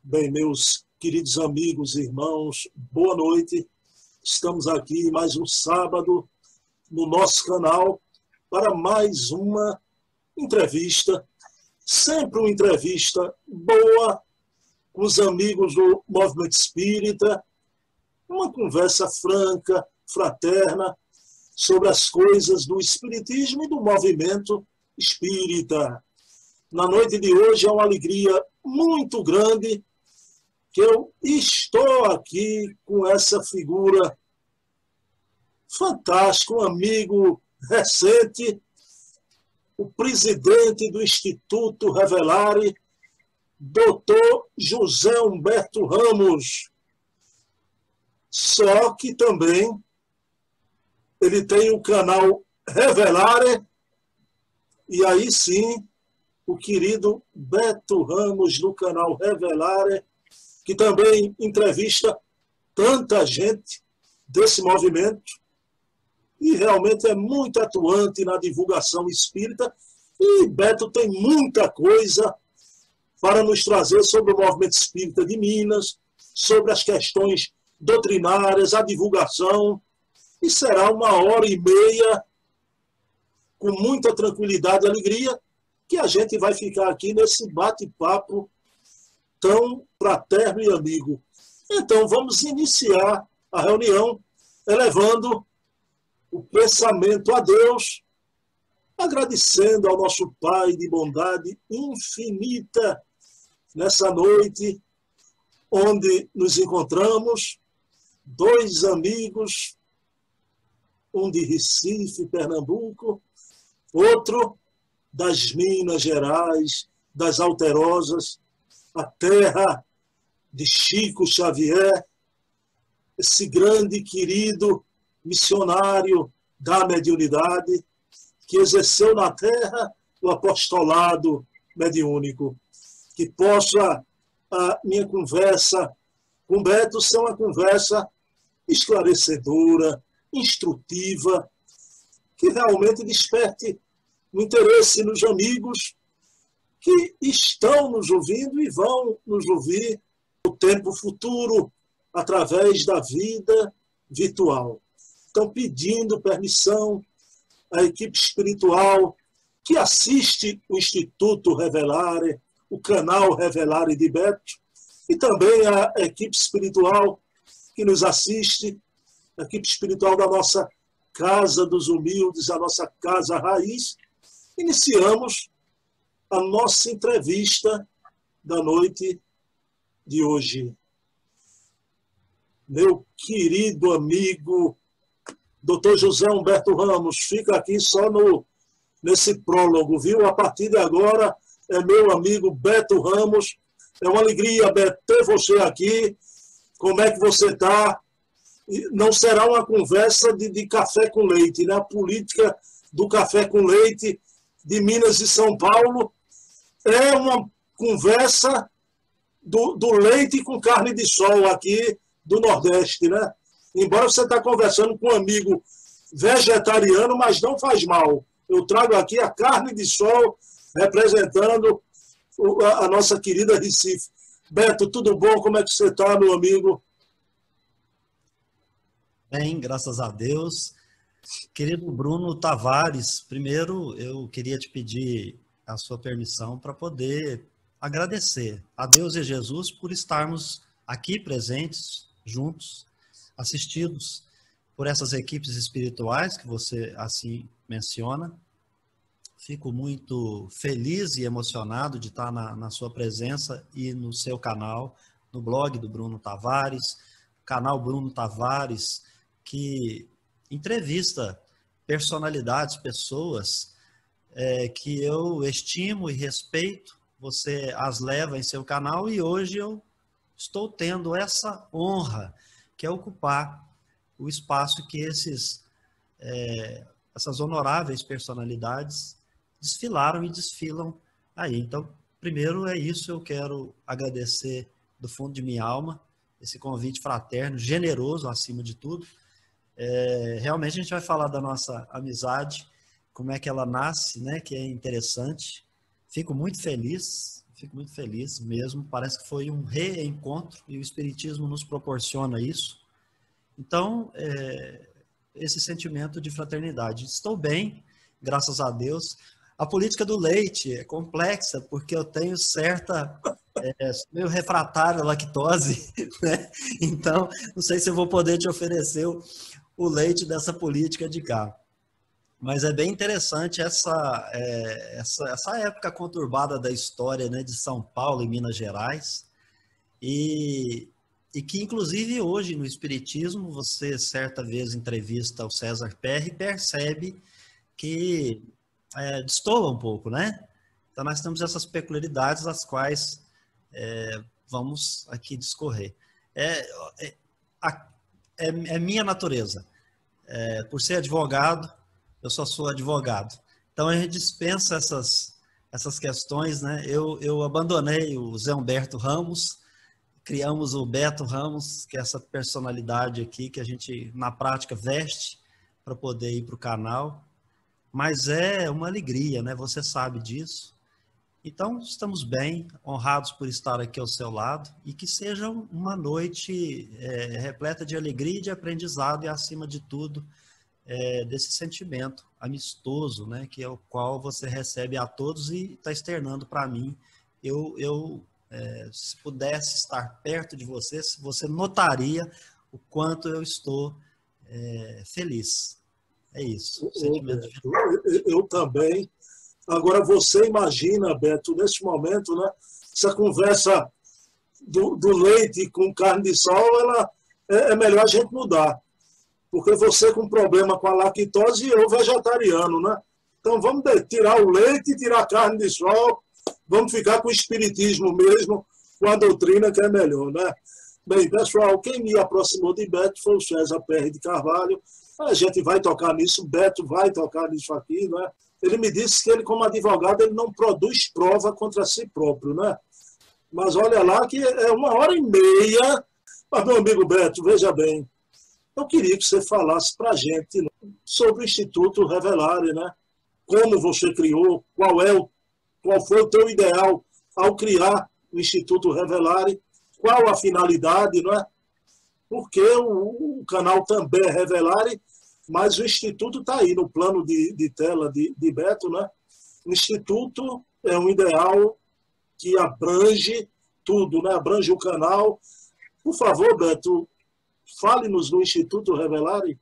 Bem, meus queridos amigos e irmãos, boa noite. Estamos aqui mais um sábado no nosso canal para mais uma entrevista. Sempre uma entrevista boa com os amigos do Movimento Espírita, uma conversa franca, fraterna, sobre as coisas do Espiritismo e do movimento espírita. Na noite de hoje é uma alegria muito grande que eu estou aqui com essa figura fantástica, um amigo recente, o presidente do Instituto Revelare, Dr. José Humberto Ramos. Só que também ele tem o canal Revelare, e aí sim, o querido Beto Ramos do canal Revelare, que também entrevista tanta gente desse movimento e realmente é muito atuante na divulgação espírita. E Beto tem muita coisa para nos trazer sobre o movimento espírita de Minas, sobre as questões doutrinárias, a divulgação. E será 1h30, com muita tranquilidade e alegria, que a gente vai ficar aqui nesse bate-papo tão fraterno e amigo. Então, vamos iniciar a reunião elevando o pensamento a Deus, agradecendo ao nosso Pai de bondade infinita nessa noite onde nos encontramos, dois amigos, um de Recife, Pernambuco, outro das Minas Gerais, das Alterosas, a terra de Chico Xavier, esse grande querido missionário da mediunidade, que exerceu na terra o apostolado mediúnico. Que possa a minha conversa com Beto ser uma conversa esclarecedora, instrutiva, que realmente desperte o interesse nos amigos que estão nos ouvindo e vão nos ouvir no tempo futuro, através da vida virtual. Então, pedindo permissão à equipe espiritual que assiste o Instituto Revelare, o canal Revelare de Beto, e também a equipe espiritual que nos assiste, a equipe espiritual da nossa Casa dos Humildes, a nossa Casa Raiz. Iniciamos a nossa entrevista da noite de hoje. Meu querido amigo, Dr. José Humberto Ramos, fica aqui só nesse prólogo, viu? A partir de agora é meu amigo Beto Ramos. É uma alegria, Beto, ter você aqui. Como é que você está? Não será uma conversa de café com leite, né? A política do café com leite de Minas e São Paulo é uma conversa do leite com carne de sol aqui do Nordeste, né? Embora você está conversando com um amigo vegetariano, mas não faz mal. Eu trago aqui a carne de sol representando a nossa querida Recife. Beto, tudo bom? Como é que você está, meu amigo? Bem, graças a Deus. Querido Bruno Tavares, primeiro eu queria te pedir a sua permissão para poder agradecer a Deus e Jesus por estarmos aqui presentes, juntos, assistidos por essas equipes espirituais que você assim menciona. Fico muito feliz e emocionado de estar na sua presença e no seu canal, no blog do Bruno Tavares, canal Bruno Tavares, que entrevista personalidades, pessoas que eu estimo e respeito. Você as leva em seu canal e hoje eu estou tendo essa honra, que é ocupar o espaço que essas honoráveis personalidades desfilaram e desfilam aí. Então, primeiro é isso, eu quero agradecer do fundo de minha alma esse convite fraterno, generoso acima de tudo. Realmente a gente vai falar da nossa amizade, como é que ela nasce, né? Que é interessante. Fico muito feliz fico muito feliz mesmo. Parece que foi um reencontro e o Espiritismo nos proporciona isso. Então, esse sentimento de fraternidade. Estou bem, graças a Deus. A política do leite é complexa, porque eu tenho certa... meio refratário à lactose, né? Então, não sei se eu vou poder te oferecer o leite dessa política de cá. Mas é bem interessante essa época conturbada da história, né, de São Paulo e Minas Gerais, e que, inclusive, hoje no Espiritismo, você certa vez entrevista o César Perry e percebe que destoa um pouco, né? Então, nós temos essas peculiaridades, as quais vamos aqui discorrer. É minha natureza. Por ser advogado, eu só sou advogado. Então, a gente dispensa essas questões, né? Eu abandonei o Zé Humberto Ramos, criamos o Beto Ramos, que é essa personalidade aqui que a gente, na prática, veste para poder ir para o canal. Mas é uma alegria, né? Você sabe disso. Então, estamos bem, honrados por estar aqui ao seu lado e que seja uma noite repleta de alegria e de aprendizado e, acima de tudo, desse sentimento amistoso, né, que é o qual você recebe a todos e está externando para mim. Se pudesse estar perto de você, você notaria o quanto eu estou feliz. É isso. Sentimento eu também. Agora, você imagina, Beto, nesse momento, né, essa conversa do leite com carne de sol, ela é melhor a gente mudar. Porque você com problema com a lactose e eu vegetariano, né? Então, vamos tirar o leite e tirar a carne de sol, vamos ficar com o espiritismo mesmo, com a doutrina que é melhor, né? Bem, pessoal, quem me aproximou de Beto foi o César Perry de Carvalho. A gente vai tocar nisso, Beto vai tocar nisso aqui, né? Ele me disse que ele, como advogado, ele não produz prova contra si próprio, né? Mas olha lá que é 1h30. Mas, meu amigo Beto, veja bem, eu queria que você falasse para a gente, né, sobre o Instituto Revelare, né? Como você criou, qual foi o teu ideal ao criar o Instituto Revelare, qual a finalidade, não é? Porque o canal também é Revelare, mas o Instituto está aí no plano de tela de Beto, né? O Instituto é um ideal que abrange tudo, né? Abrange o canal. Por favor, Beto, fale-nos do Instituto Revelare.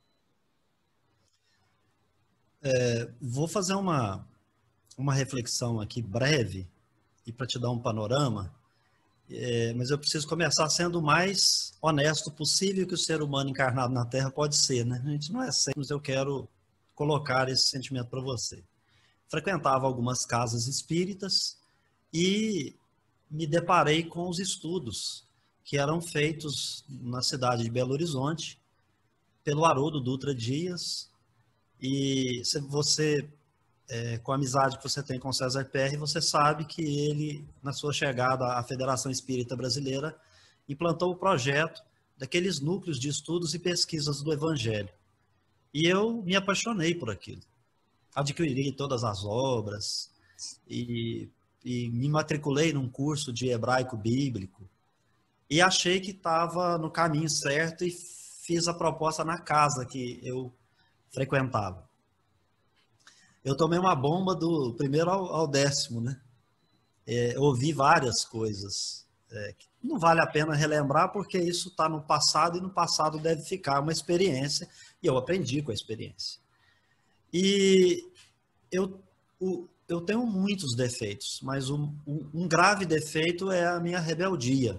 Vou fazer uma reflexão aqui breve e para te dar um panorama, mas eu preciso começar sendo o mais honesto possível que o ser humano encarnado na Terra pode ser, né? A gente não é sempre, mas eu quero colocar esse sentimento para você. Frequentava algumas casas espíritas e me deparei com os estudos que eram feitos na cidade de Belo Horizonte pelo Haroldo Dutra Dias, e você, com a amizade que você tem com o César Perry, você sabe que ele, na sua chegada à Federação Espírita Brasileira, implantou o projeto daqueles núcleos de estudos e pesquisas do Evangelho. E eu me apaixonei por aquilo. Adquiri todas as obras e me matriculei num curso de hebraico bíblico e achei que estava no caminho certo e fiz a proposta na casa que eu frequentava. Eu tomei uma bomba do primeiro ao 10º, né? Ouvi várias coisas. Que não vale a pena relembrar, porque isso está no passado, e no passado deve ficar uma experiência, e eu aprendi com a experiência. E eu tenho muitos defeitos, mas um grave defeito é a minha rebeldia.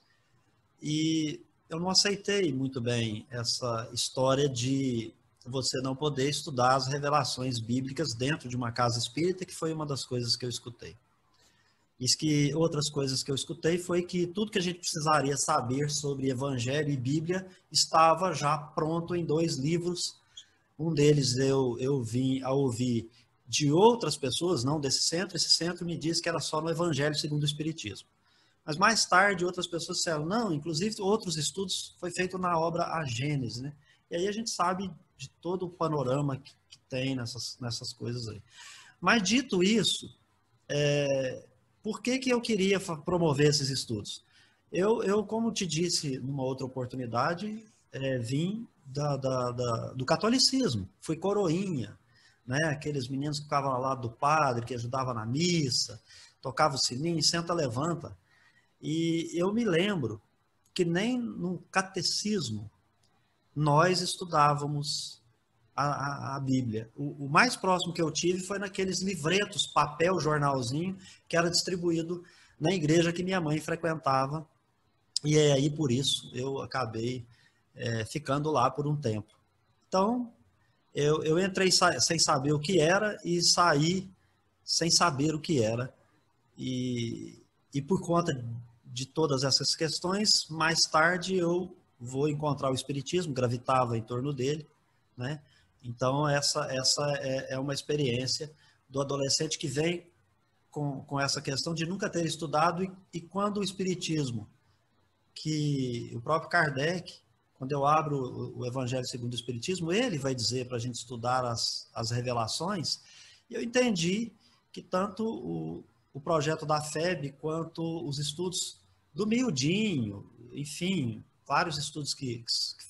E eu não aceitei muito bem essa história de você não poder estudar as revelações bíblicas dentro de uma casa espírita, que foi uma das coisas que eu escutei. Outras coisas que eu escutei foi que tudo que a gente precisaria saber sobre Evangelho e Bíblia estava já pronto em 2 livros. Um deles eu vim a ouvir de outras pessoas, não desse centro. Esse centro me disse que era só no Evangelho segundo o Espiritismo. Mas mais tarde outras pessoas disseram, não, inclusive outros estudos foi feito na obra A Gênese, né? E aí a gente sabe de todo o panorama que tem nessas coisas aí. Mas dito isso, por que que eu queria promover esses estudos? Eu, como te disse numa outra oportunidade, vim do catolicismo, fui coroinha, né? Aqueles meninos que ficavam ao lado do padre, que ajudavam na missa, tocava o sininho, senta, levanta. E eu me lembro que nem no catecismo nós estudávamos a Bíblia. O mais próximo que eu tive foi naqueles livretos, papel, jornalzinho, que era distribuído na igreja que minha mãe frequentava. E aí, por isso, eu acabei ficando lá por um tempo. Então, eu entrei sem saber o que era e saí sem saber o que era. E por conta de todas essas questões, mais tarde eu vou encontrar o Espiritismo, gravitava em torno dele, né? Então, essa é uma experiência do adolescente que vem com essa questão de nunca ter estudado e quando o Espiritismo, que o próprio Kardec, quando eu abro o Evangelho segundo o Espiritismo, ele vai dizer para a gente estudar as revelações, e eu entendi que tanto o projeto da FEB quanto os estudos do Miudinho, enfim, vários estudos que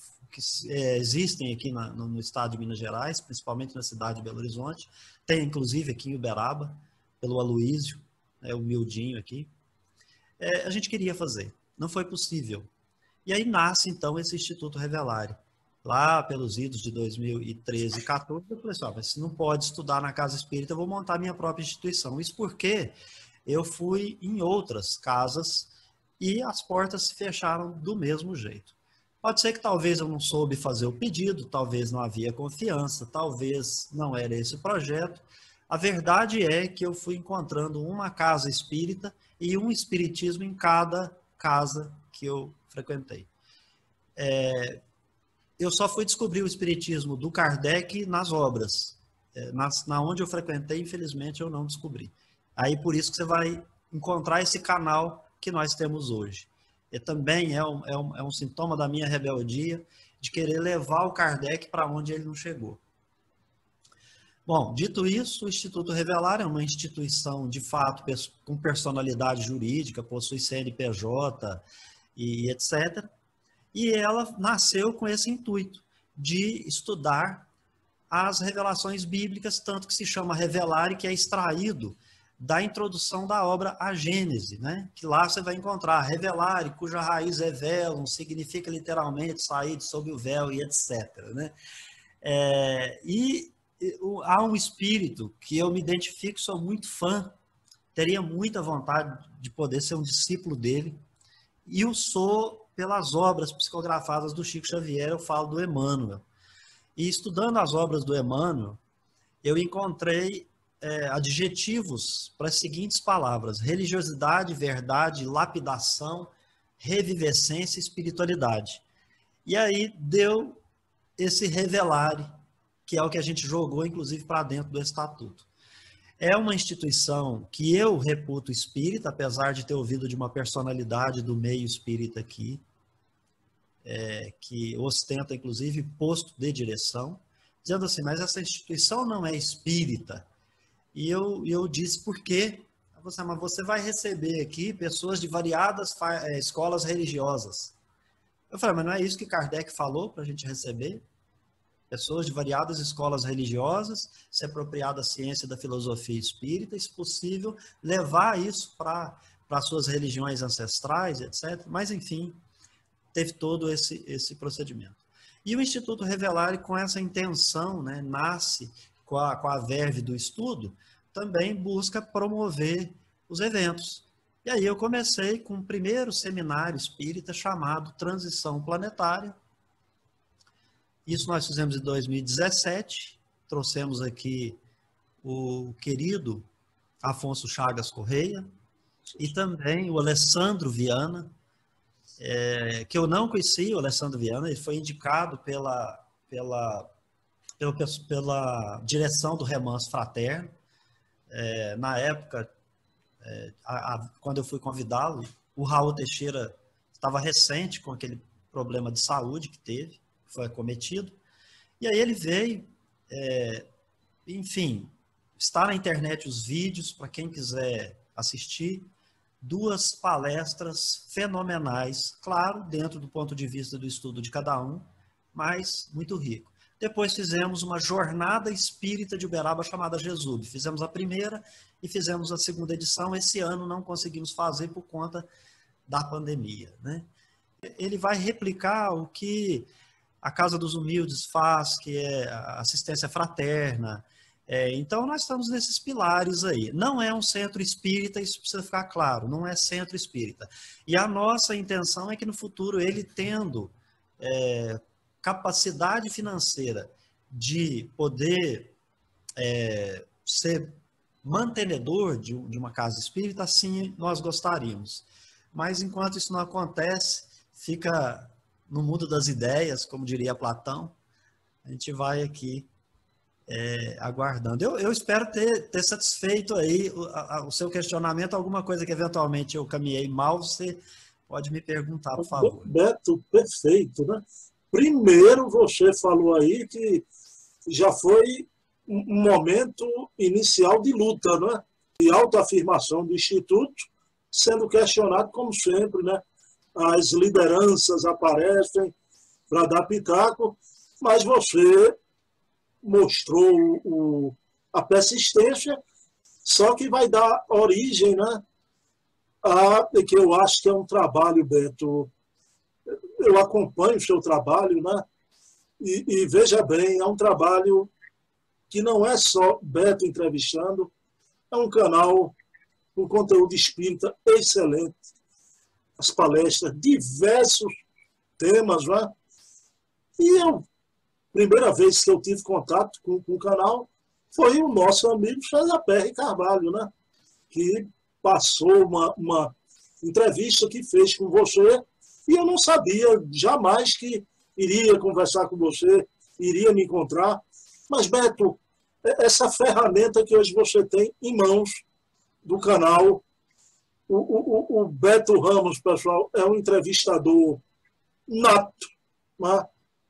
existem aqui no estado de Minas Gerais, principalmente na cidade de Belo Horizonte, tem inclusive aqui em Uberaba, pelo Aloísio, o Miudinho aqui, a gente queria fazer, não foi possível. E aí nasce então esse Instituto Revelare. Lá pelos idos de 2013 e 2014, eu falei assim, mas se não pode estudar na Casa Espírita, eu vou montar minha própria instituição. Isso porque eu fui em outras casas e as portas se fecharam do mesmo jeito. Pode ser que talvez eu não soube fazer o pedido, talvez não havia confiança, talvez não era esse o projeto. A verdade é que eu fui encontrando uma casa espírita e um espiritismo em cada casa que eu frequentei. Eu só fui descobrir o espiritismo do Kardec nas obras. Na onde eu frequentei, infelizmente, eu não descobri. Aí, por isso que você vai encontrar esse canal que nós temos hoje. E também é um sintoma da minha rebeldia de querer levar o Kardec para onde ele não chegou. Bom, dito isso, o Instituto Revelar é uma instituição, de fato, com personalidade jurídica, possui CNPJ e etc., e ela nasceu com esse intuito de estudar as revelações bíblicas, tanto que se chama Revelare, que é extraído da introdução da obra A Gênese, né? Que lá você vai encontrar Revelare, cuja raiz é velum, significa literalmente sair de sob o véu e etc. Né? Há um espírito que eu me identifico, sou muito fã, teria muita vontade de poder ser um discípulo dele, e o sou pelas obras psicografadas do Chico Xavier, eu falo do Emmanuel. E estudando as obras do Emmanuel, eu encontrei adjetivos para as seguintes palavras: religiosidade, verdade, lapidação, revivescência e espiritualidade. E aí deu esse Revelare, que é o que a gente jogou, inclusive, para dentro do Estatuto. É uma instituição que eu reputo espírita, apesar de ter ouvido de uma personalidade do meio espírita aqui, que ostenta, inclusive, posto de direção, dizendo assim, mas essa instituição não é espírita. E eu disse, por quê? Mas você vai receber aqui pessoas de variadas escolas religiosas. Eu falei, mas não é isso que Kardec falou para a gente receber? Pessoas de variadas escolas religiosas, se apropriar da ciência da filosofia espírita, e, se possível, levar isso para as suas religiões ancestrais, etc. Mas, enfim, teve todo esse procedimento. E o Instituto Revelare, com essa intenção, né, nasce com a verve do estudo, também busca promover os eventos. E aí eu comecei com o primeiro seminário espírita chamado Transição Planetária. Isso nós fizemos em 2017, trouxemos aqui o querido Afonso Chagas Correia e também o Alessandro Viana, que eu não conhecia, o Alessandro Viana, ele foi indicado pela direção do Remanso Fraterno. Na época, quando eu fui convidá-lo, o Raul Teixeira estava recente com aquele problema de saúde que teve, que foi acometido, e aí ele veio, enfim, está na internet os vídeos, para quem quiser assisti 2 palestras fenomenais, claro, dentro do ponto de vista do estudo de cada um, mas muito rico. Depois fizemos uma jornada espírita de Uberaba chamada Jesub. Fizemos a primeira e fizemos a segunda edição. Esse ano não conseguimos fazer por conta da pandemia, né? Ele vai replicar o que a Casa dos Humildes faz, que é a assistência fraterna. Então, nós estamos nesses pilares aí. Não é um centro espírita, isso precisa ficar claro, não é centro espírita. E a nossa intenção é que no futuro, ele tendo capacidade financeira de poder ser mantenedor de uma casa espírita, assim nós gostaríamos. Mas enquanto isso não acontece, fica no mundo das ideias, como diria Platão, a gente vai aqui aguardando. Eu espero ter satisfeito aí o seu questionamento, alguma coisa que eventualmente eu caminhei mal, você pode me perguntar, por favor. Beto, perfeito, né? Primeiro, você falou aí que já foi um momento inicial de luta, né? De autoafirmação do Instituto, sendo questionado como sempre, né? As lideranças aparecem para dar pitaco, mas você mostrou a persistência, só que vai dar origem, né, que eu acho que é um trabalho, Beto, eu acompanho o seu trabalho, né, e veja bem, é um trabalho que não é só Beto entrevistando, é um canal com conteúdo espírita excelente, as palestras, diversos temas, né, e primeira vez que eu tive contato com o canal foi o nosso amigo César Perry Carvalho, né? Que passou uma entrevista que fez com você e eu não sabia jamais que iria conversar com você, iria me encontrar. Mas, Beto, essa ferramenta que hoje você tem em mãos do canal, o Beto Ramos, pessoal, é um entrevistador nato, né?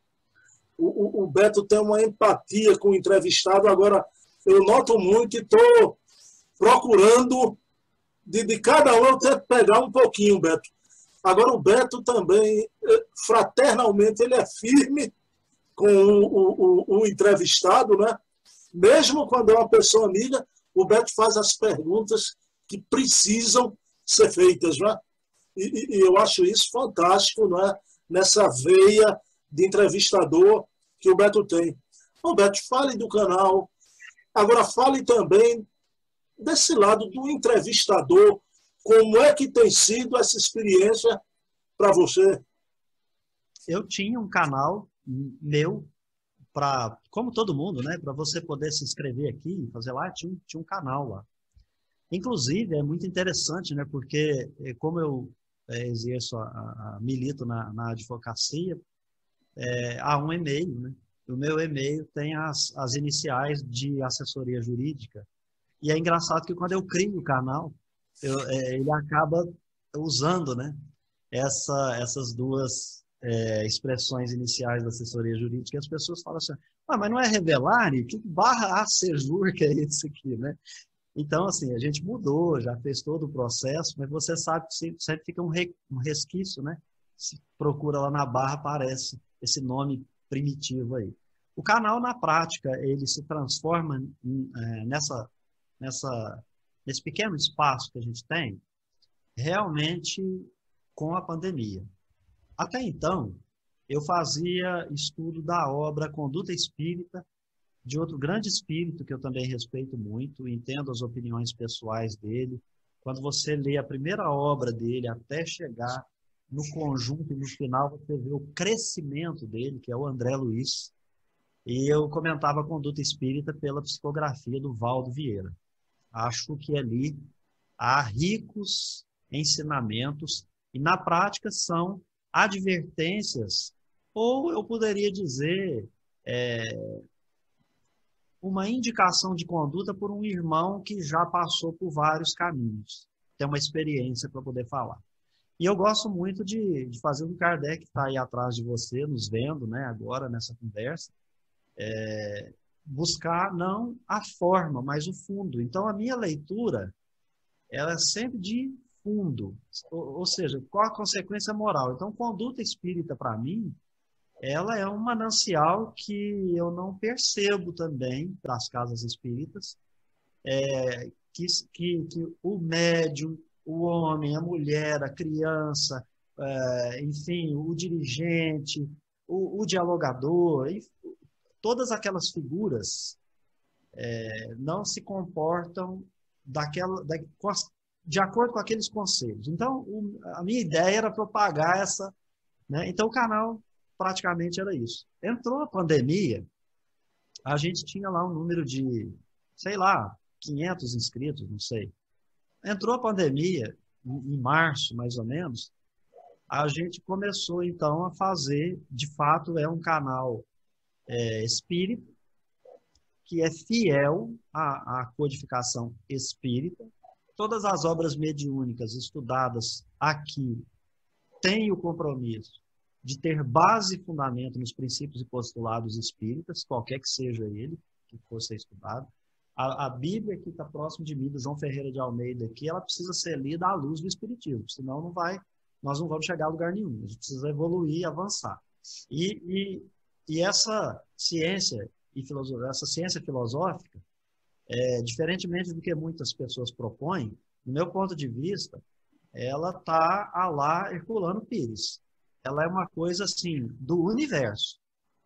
O Beto tem uma empatia com o entrevistado. Agora, eu noto muito e estou procurando, de cada um eu tento pegar um pouquinho, Beto. Agora, o Beto também, fraternalmente, ele é firme com o entrevistado, né? Mesmo quando é uma pessoa amiga, o Beto faz as perguntas que precisam ser feitas, né? E eu acho isso fantástico, né? Nessa veia de entrevistador que o Beto tem. Bom, Beto, fale do canal. Agora, fale também desse lado do entrevistador. Como é que tem sido essa experiência para você? Eu tinha um canal meu, como todo mundo, né? Para você poder se inscrever aqui, fazer lá, tinha um canal lá. Inclusive, é muito interessante, né? Porque como eu exerço, milito na advocacia, há um e-mail, né? O meu e-mail tem as iniciais de assessoria jurídica. E é engraçado que quando eu crio o canal, ele acaba usando, né, essas duas expressões iniciais da assessoria jurídica. E as pessoas falam assim, mas não é revelar? Que barra ACEJUR que é isso aqui, né? Então, assim, a gente mudou, já fez todo o processo, mas você sabe que sempre fica um resquício, né? Se procura lá na barra, aparece esse nome primitivo aí. O canal, na prática, ele se transforma nesse pequeno espaço que a gente tem, realmente com a pandemia. Até então, eu fazia estudo da obra Conduta Espírita, de outro grande espírito que eu também respeito muito, entendo as opiniões pessoais dele. Quando você lê a primeira obra dele até chegar no conjunto e no final, você vê o crescimento dele, que é o André Luiz. E eu comentava a Conduta Espírita pela psicografia do Valdo Vieira. Acho que ali há ricos ensinamentos e, na prática, são advertências, ou eu poderia dizer uma indicação de conduta por um irmão que já passou por vários caminhos, tem uma experiência para poder falar. E eu gosto muito de fazer o Kardec, que está aí atrás de você, nos vendo, né, agora nessa conversa, buscar não a forma, mas o fundo. Então, a minha leitura ela é sempre de fundo, ou seja, qual a consequência moral. Então, conduta espírita, para mim, ela é um manancial que eu não percebo também das casas espíritas, que o médium, o homem, a mulher, a criança, enfim, o dirigente, o dialogador, todas aquelas figuras não se comportam de acordo com aqueles conselhos. Então, a minha ideia era propagar essa, né? Então, o canal praticamente era isso. Entrou a pandemia, a gente tinha lá um número de, sei lá, 500 inscritos, não sei. Entrou a pandemia, em março, mais ou menos, a gente começou, então, a fazer, de fato, é um canal espírita, que é fiel à codificação espírita. Todas as obras mediúnicas estudadas aqui têm o compromisso de ter base e fundamento nos princípios e postulados espíritas, qualquer que seja ele, que fosse estudado. A Bíblia, que está próximo de mim, do João Ferreira de Almeida, aqui, ela precisa ser lida à luz do Espiritismo, senão nós não vamos chegar a lugar nenhum. A gente precisa evoluir e avançar. E essa ciência essa ciência filosófica, diferentemente do que muitas pessoas propõem, no meu ponto de vista, ela está lá Herculano Pires. Ela é uma coisa assim do universo.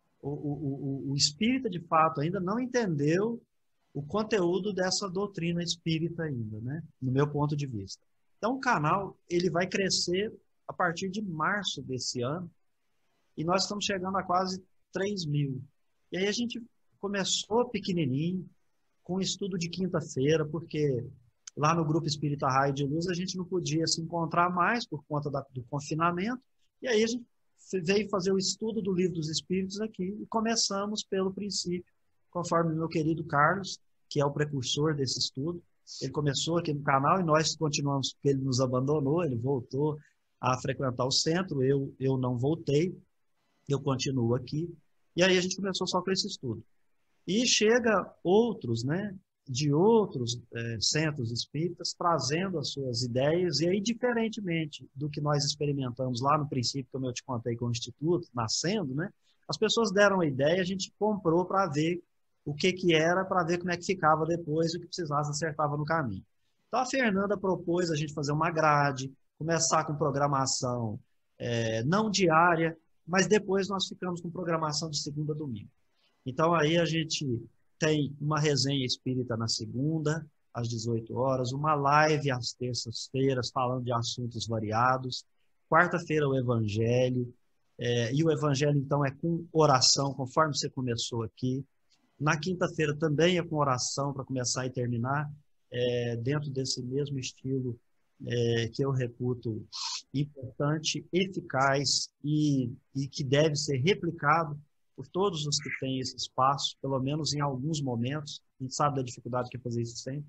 O espírita, de fato, ainda não entendeu o conteúdo dessa doutrina espírita ainda, né? No meu ponto de vista. Então, o canal ele vai crescer a partir de março desse ano e nós estamos chegando a quase 3.000. E aí a gente começou pequenininho, com estudo de quinta-feira, porque lá no Grupo Espírita Raio de Luz a gente não podia se encontrar mais por conta do confinamento, e aí a gente veio fazer o estudo do Livro dos Espíritos aqui, e começamos pelo princípio, conforme o meu querido Carlos, que é o precursor desse estudo. Ele começou aqui no canal e nós continuamos, porque ele nos abandonou, ele voltou a frequentar o centro, eu não voltei, eu continuo aqui, e aí a gente começou só com esse estudo. E chega outros, né, de outros centros espíritas, trazendo as suas ideias, e aí, diferentemente do que nós experimentamos lá no princípio, como eu te contei com o Instituto, nascendo, né, as pessoas deram a ideia, a gente comprou para ver o que era, para ver como é que ficava depois, o que precisasse acertava no caminho. Então, a Fernanda propôs a gente fazer uma grade, começar com programação não diária, mas depois nós ficamos com programação de segunda a domingo. Então, aí a gente tem uma resenha espírita na segunda, às 18 horas, uma live às terças-feiras, falando de assuntos variados. Quarta-feira, o Evangelho. E o Evangelho, então, é com oração, conforme você começou aqui. Na quinta-feira também é com oração, para começar e terminar, dentro desse mesmo estilo que eu reputo importante, eficaz e que deve ser replicado por todos os que têm esse espaço, pelo menos em alguns momentos. A gente sabe da dificuldade que é fazer isso sempre.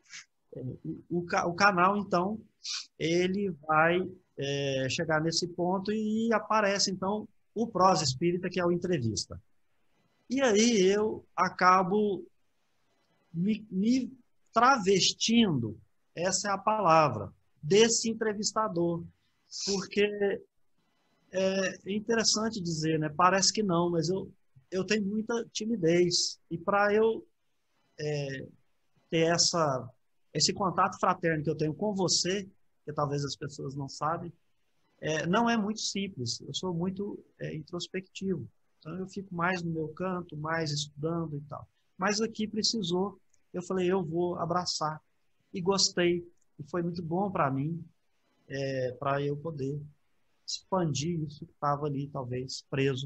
O canal, então, ele vai chegar nesse ponto e aparece, então, o Prosa Espírita, que é o Entrevista. E aí eu acabo me travestindo, essa é a palavra, desse entrevistador. Porque é interessante dizer, né? Parece que não, mas eu tenho muita timidez. E para eu ter esse contato fraterno que eu tenho com você, que talvez as pessoas não sabem, não é muito simples. Eu sou muito introspectivo. Então eu fico mais no meu canto, mais estudando e tal. Mas aqui precisou, eu falei, eu vou abraçar. E gostei. E foi muito bom para mim, para eu poder expandir isso que estava ali, talvez, preso.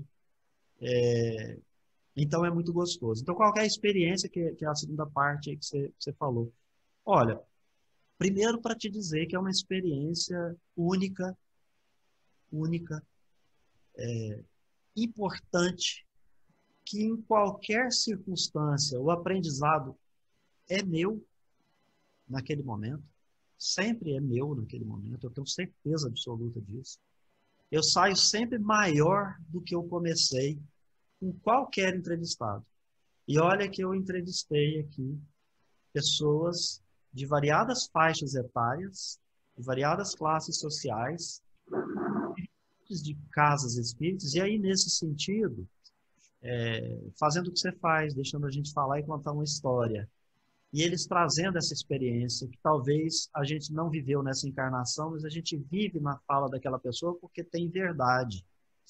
Então, é muito gostoso. Então, qual é a experiência que é a segunda parte aí que você falou? Olha, primeiro para te dizer que é uma experiência única, importante, que em qualquer circunstância o aprendizado é meu naquele momento, sempre é meu naquele momento, eu tenho certeza absoluta disso. Eu saio sempre maior do que eu comecei com qualquer entrevistado. E olha que eu entrevistei aqui pessoas de variadas faixas etárias, de variadas classes sociais, de casas espíritas, e aí, nesse sentido, fazendo o que você faz, deixando a gente falar e contar uma história. E eles trazendo essa experiência, que talvez a gente não viveu nessa encarnação, mas a gente vive na fala daquela pessoa porque tem verdade.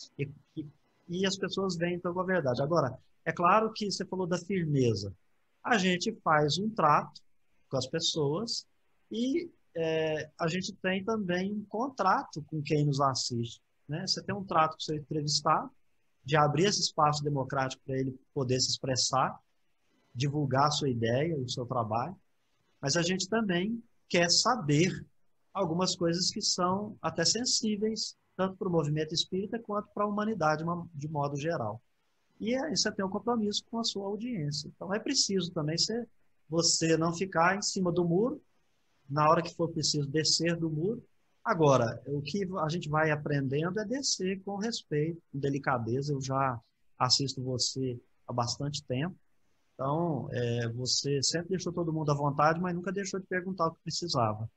E as pessoas veem então com a verdade. Agora, é claro que você falou da firmeza. A gente faz um trato com as pessoas e a gente tem também um contrato com quem nos assiste. Né? Você tem um trato com o seu entrevistado, de abrir esse espaço democrático para ele poder se expressar, divulgar a sua ideia, o seu trabalho, mas a gente também quer saber algumas coisas que são até sensíveis, tanto para o movimento espírita quanto para a humanidade de modo geral. E você tem um compromisso com a sua audiência. Então é preciso também você não ficar em cima do muro, na hora que for preciso descer do muro. Agora, o que a gente vai aprendendo é descer com respeito, com delicadeza. Eu já assisto você há bastante tempo. Então, você sempre deixou todo mundo à vontade, mas nunca deixou de perguntar o que precisava.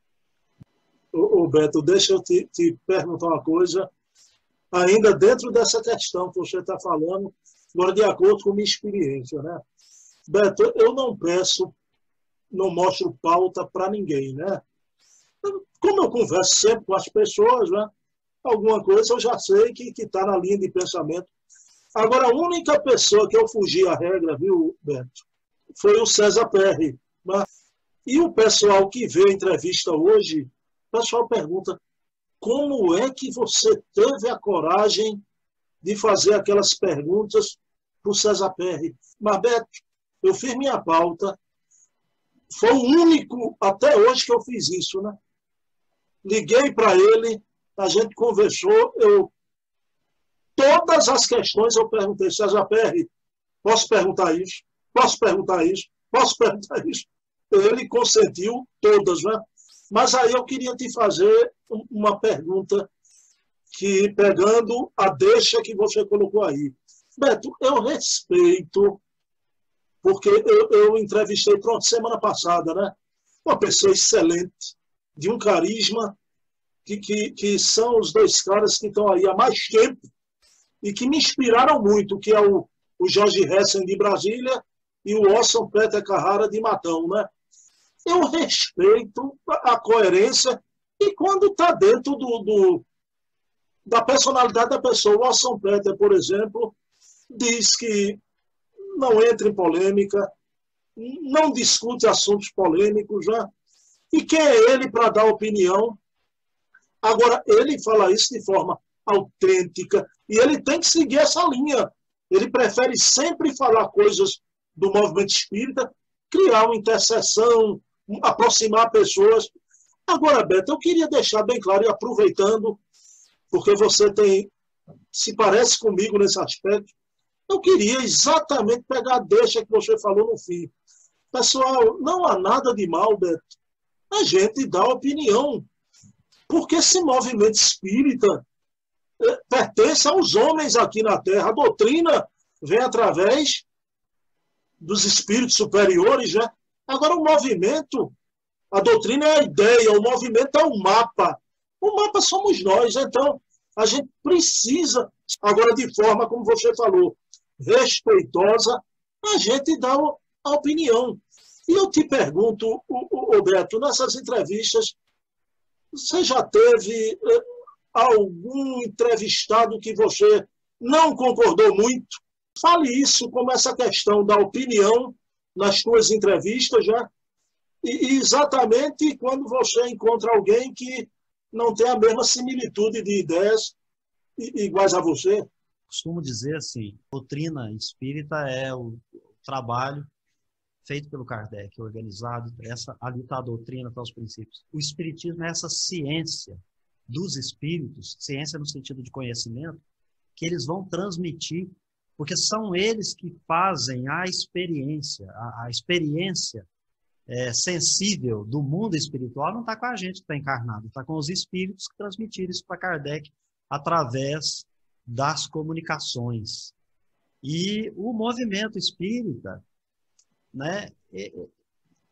Ô Beto, deixa eu te perguntar uma coisa, ainda dentro dessa questão que você está falando, agora de acordo com a minha experiência, né? Beto, eu não peço, não mostro pauta para ninguém, né? Como eu converso sempre com as pessoas, né? Alguma coisa eu já sei que está na linha de pensamento. Agora, a única pessoa que eu fugi à regra, viu, Beto, foi o César Perry. Né? E o pessoal que vê a entrevista hoje, o pessoal pergunta, como é que você teve a coragem de fazer aquelas perguntas para o César Perry? Mas, Beto, eu fiz minha pauta, foi o único até hoje que eu fiz isso, né? Liguei para ele, a gente conversou, todas as questões eu perguntei, César Perry, posso perguntar isso? Posso perguntar isso? Posso perguntar isso? Ele consentiu todas, né? Mas aí eu queria te fazer uma pergunta que, pegando a deixa que você colocou aí. Beto, eu respeito, porque eu entrevistei, pronto, semana passada, né? Uma pessoa excelente, de um carisma, que são os dois caras que estão aí há mais tempo e que me inspiraram muito, que é o Jorge Hessen de Brasília e o Orson Peter Carrara de Matão, né? Eu respeito a coerência e quando está dentro da personalidade da pessoa. O Orson Peter, por exemplo, diz que não entra em polêmica, não discute assuntos polêmicos, né? E quem é ele para dar opinião? Agora, ele fala isso de forma autêntica e ele tem que seguir essa linha. Ele prefere sempre falar coisas do movimento espírita, criar uma interseção, aproximar pessoas. Agora, Beto, eu queria deixar bem claro, e aproveitando, porque você se parece comigo nesse aspecto, eu queria exatamente pegar a deixa que você falou no fim. Pessoal, não há nada de mal, Beto, a gente dá opinião, porque esse movimento espírita pertence aos homens aqui na Terra. A doutrina vem através dos espíritos superiores, né? Agora, o movimento, a doutrina é a ideia, o movimento é o mapa. O mapa somos nós, então a gente precisa, agora de forma, como você falou, respeitosa, a gente dá a opinião. E eu te pergunto, Beto, nessas entrevistas, você já teve algum entrevistado que você não concordou muito? Fale isso como essa questão da opinião nas suas entrevistas, já. E exatamente quando você encontra alguém que não tem a mesma similitude de ideias iguais a você. Costumo dizer assim, doutrina espírita é o trabalho feito pelo Kardec, organizado, ali está a doutrina, está os princípios. O espiritismo é essa ciência dos espíritos, ciência no sentido de conhecimento, que eles vão transmitir, porque são eles que fazem a experiência, a experiência sensível do mundo espiritual não está com a gente que está encarnado, está com os espíritos que transmitiram isso para Kardec através das comunicações. E o movimento espírita, né,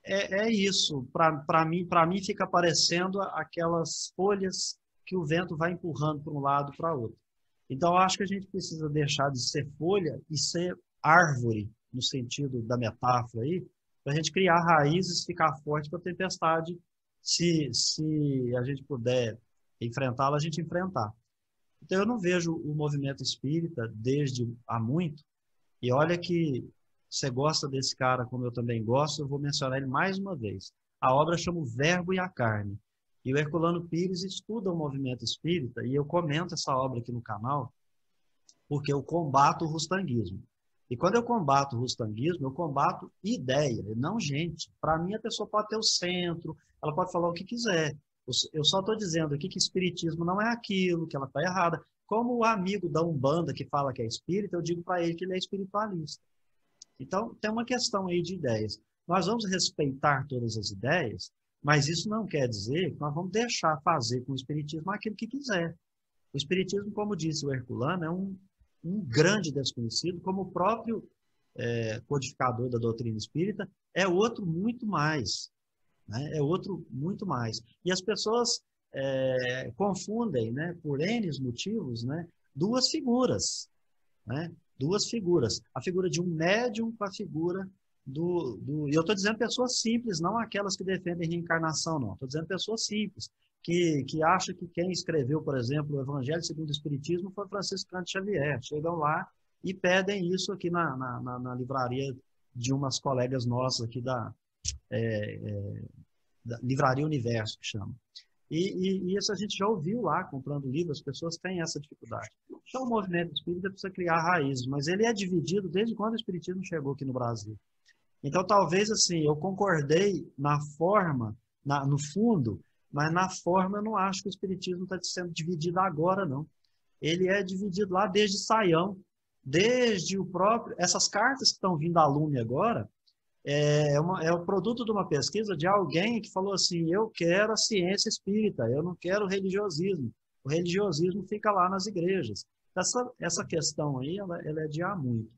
é isso. Para mim fica parecendo aquelas folhas que o vento vai empurrando para um lado para o outro. Então, eu acho que a gente precisa deixar de ser folha e ser árvore, no sentido da metáfora aí, para a gente criar raízes, ficar forte para a tempestade, se a gente puder enfrentá-la, a gente enfrentar. Então, eu não vejo o movimento espírita desde há muito, e olha que você gosta desse cara como eu também gosto, eu vou mencionar ele mais uma vez. A obra chama O Verbo e a Carne. E o Herculano Pires estuda o movimento espírita, e eu comento essa obra aqui no canal, porque eu combato o rustanguismo. E quando eu combato o rustanguismo, eu combato ideia, não gente. Para mim, a pessoa pode ter o centro, ela pode falar o que quiser. Eu só estou dizendo aqui que espiritismo não é aquilo, que ela está errada. Como o amigo da Umbanda que fala que é espírita, eu digo para ele que ele é espiritualista. Então, tem uma questão aí de ideias. Nós vamos respeitar todas as ideias, mas isso não quer dizer que nós vamos deixar fazer com o espiritismo aquilo que quiser. O espiritismo, como disse o Herculano, é um grande desconhecido, como o próprio codificador da doutrina espírita, é outro muito mais. Né? É outro muito mais. E as pessoas confundem, né, por N motivos, né, duas figuras. Né? Duas figuras. A figura de um médium com a figura e eu estou dizendo pessoas simples, não aquelas que defendem reencarnação, não. Estou dizendo pessoas simples, que acham que quem escreveu, por exemplo, o Evangelho segundo o Espiritismo foi Francisco Cândido Xavier. Chegam lá e pedem isso aqui na livraria de umas colegas nossas aqui da Livraria Universo, que chama. E isso a gente já ouviu lá, comprando livro, as pessoas têm essa dificuldade. Então, o movimento espírita precisa criar raízes, mas ele é dividido desde quando o espiritismo chegou aqui no Brasil. Então, talvez, assim, eu concordei na forma, no fundo, mas na forma eu não acho que o espiritismo está sendo dividido agora, não. Ele é dividido lá desde Saião, desde o próprio... Essas cartas que estão vindo à lume agora, é o produto de uma pesquisa de alguém que falou assim, eu quero a ciência espírita, eu não quero o religiosismo. O religiosismo fica lá nas igrejas. Essa questão aí, ela é de há muito.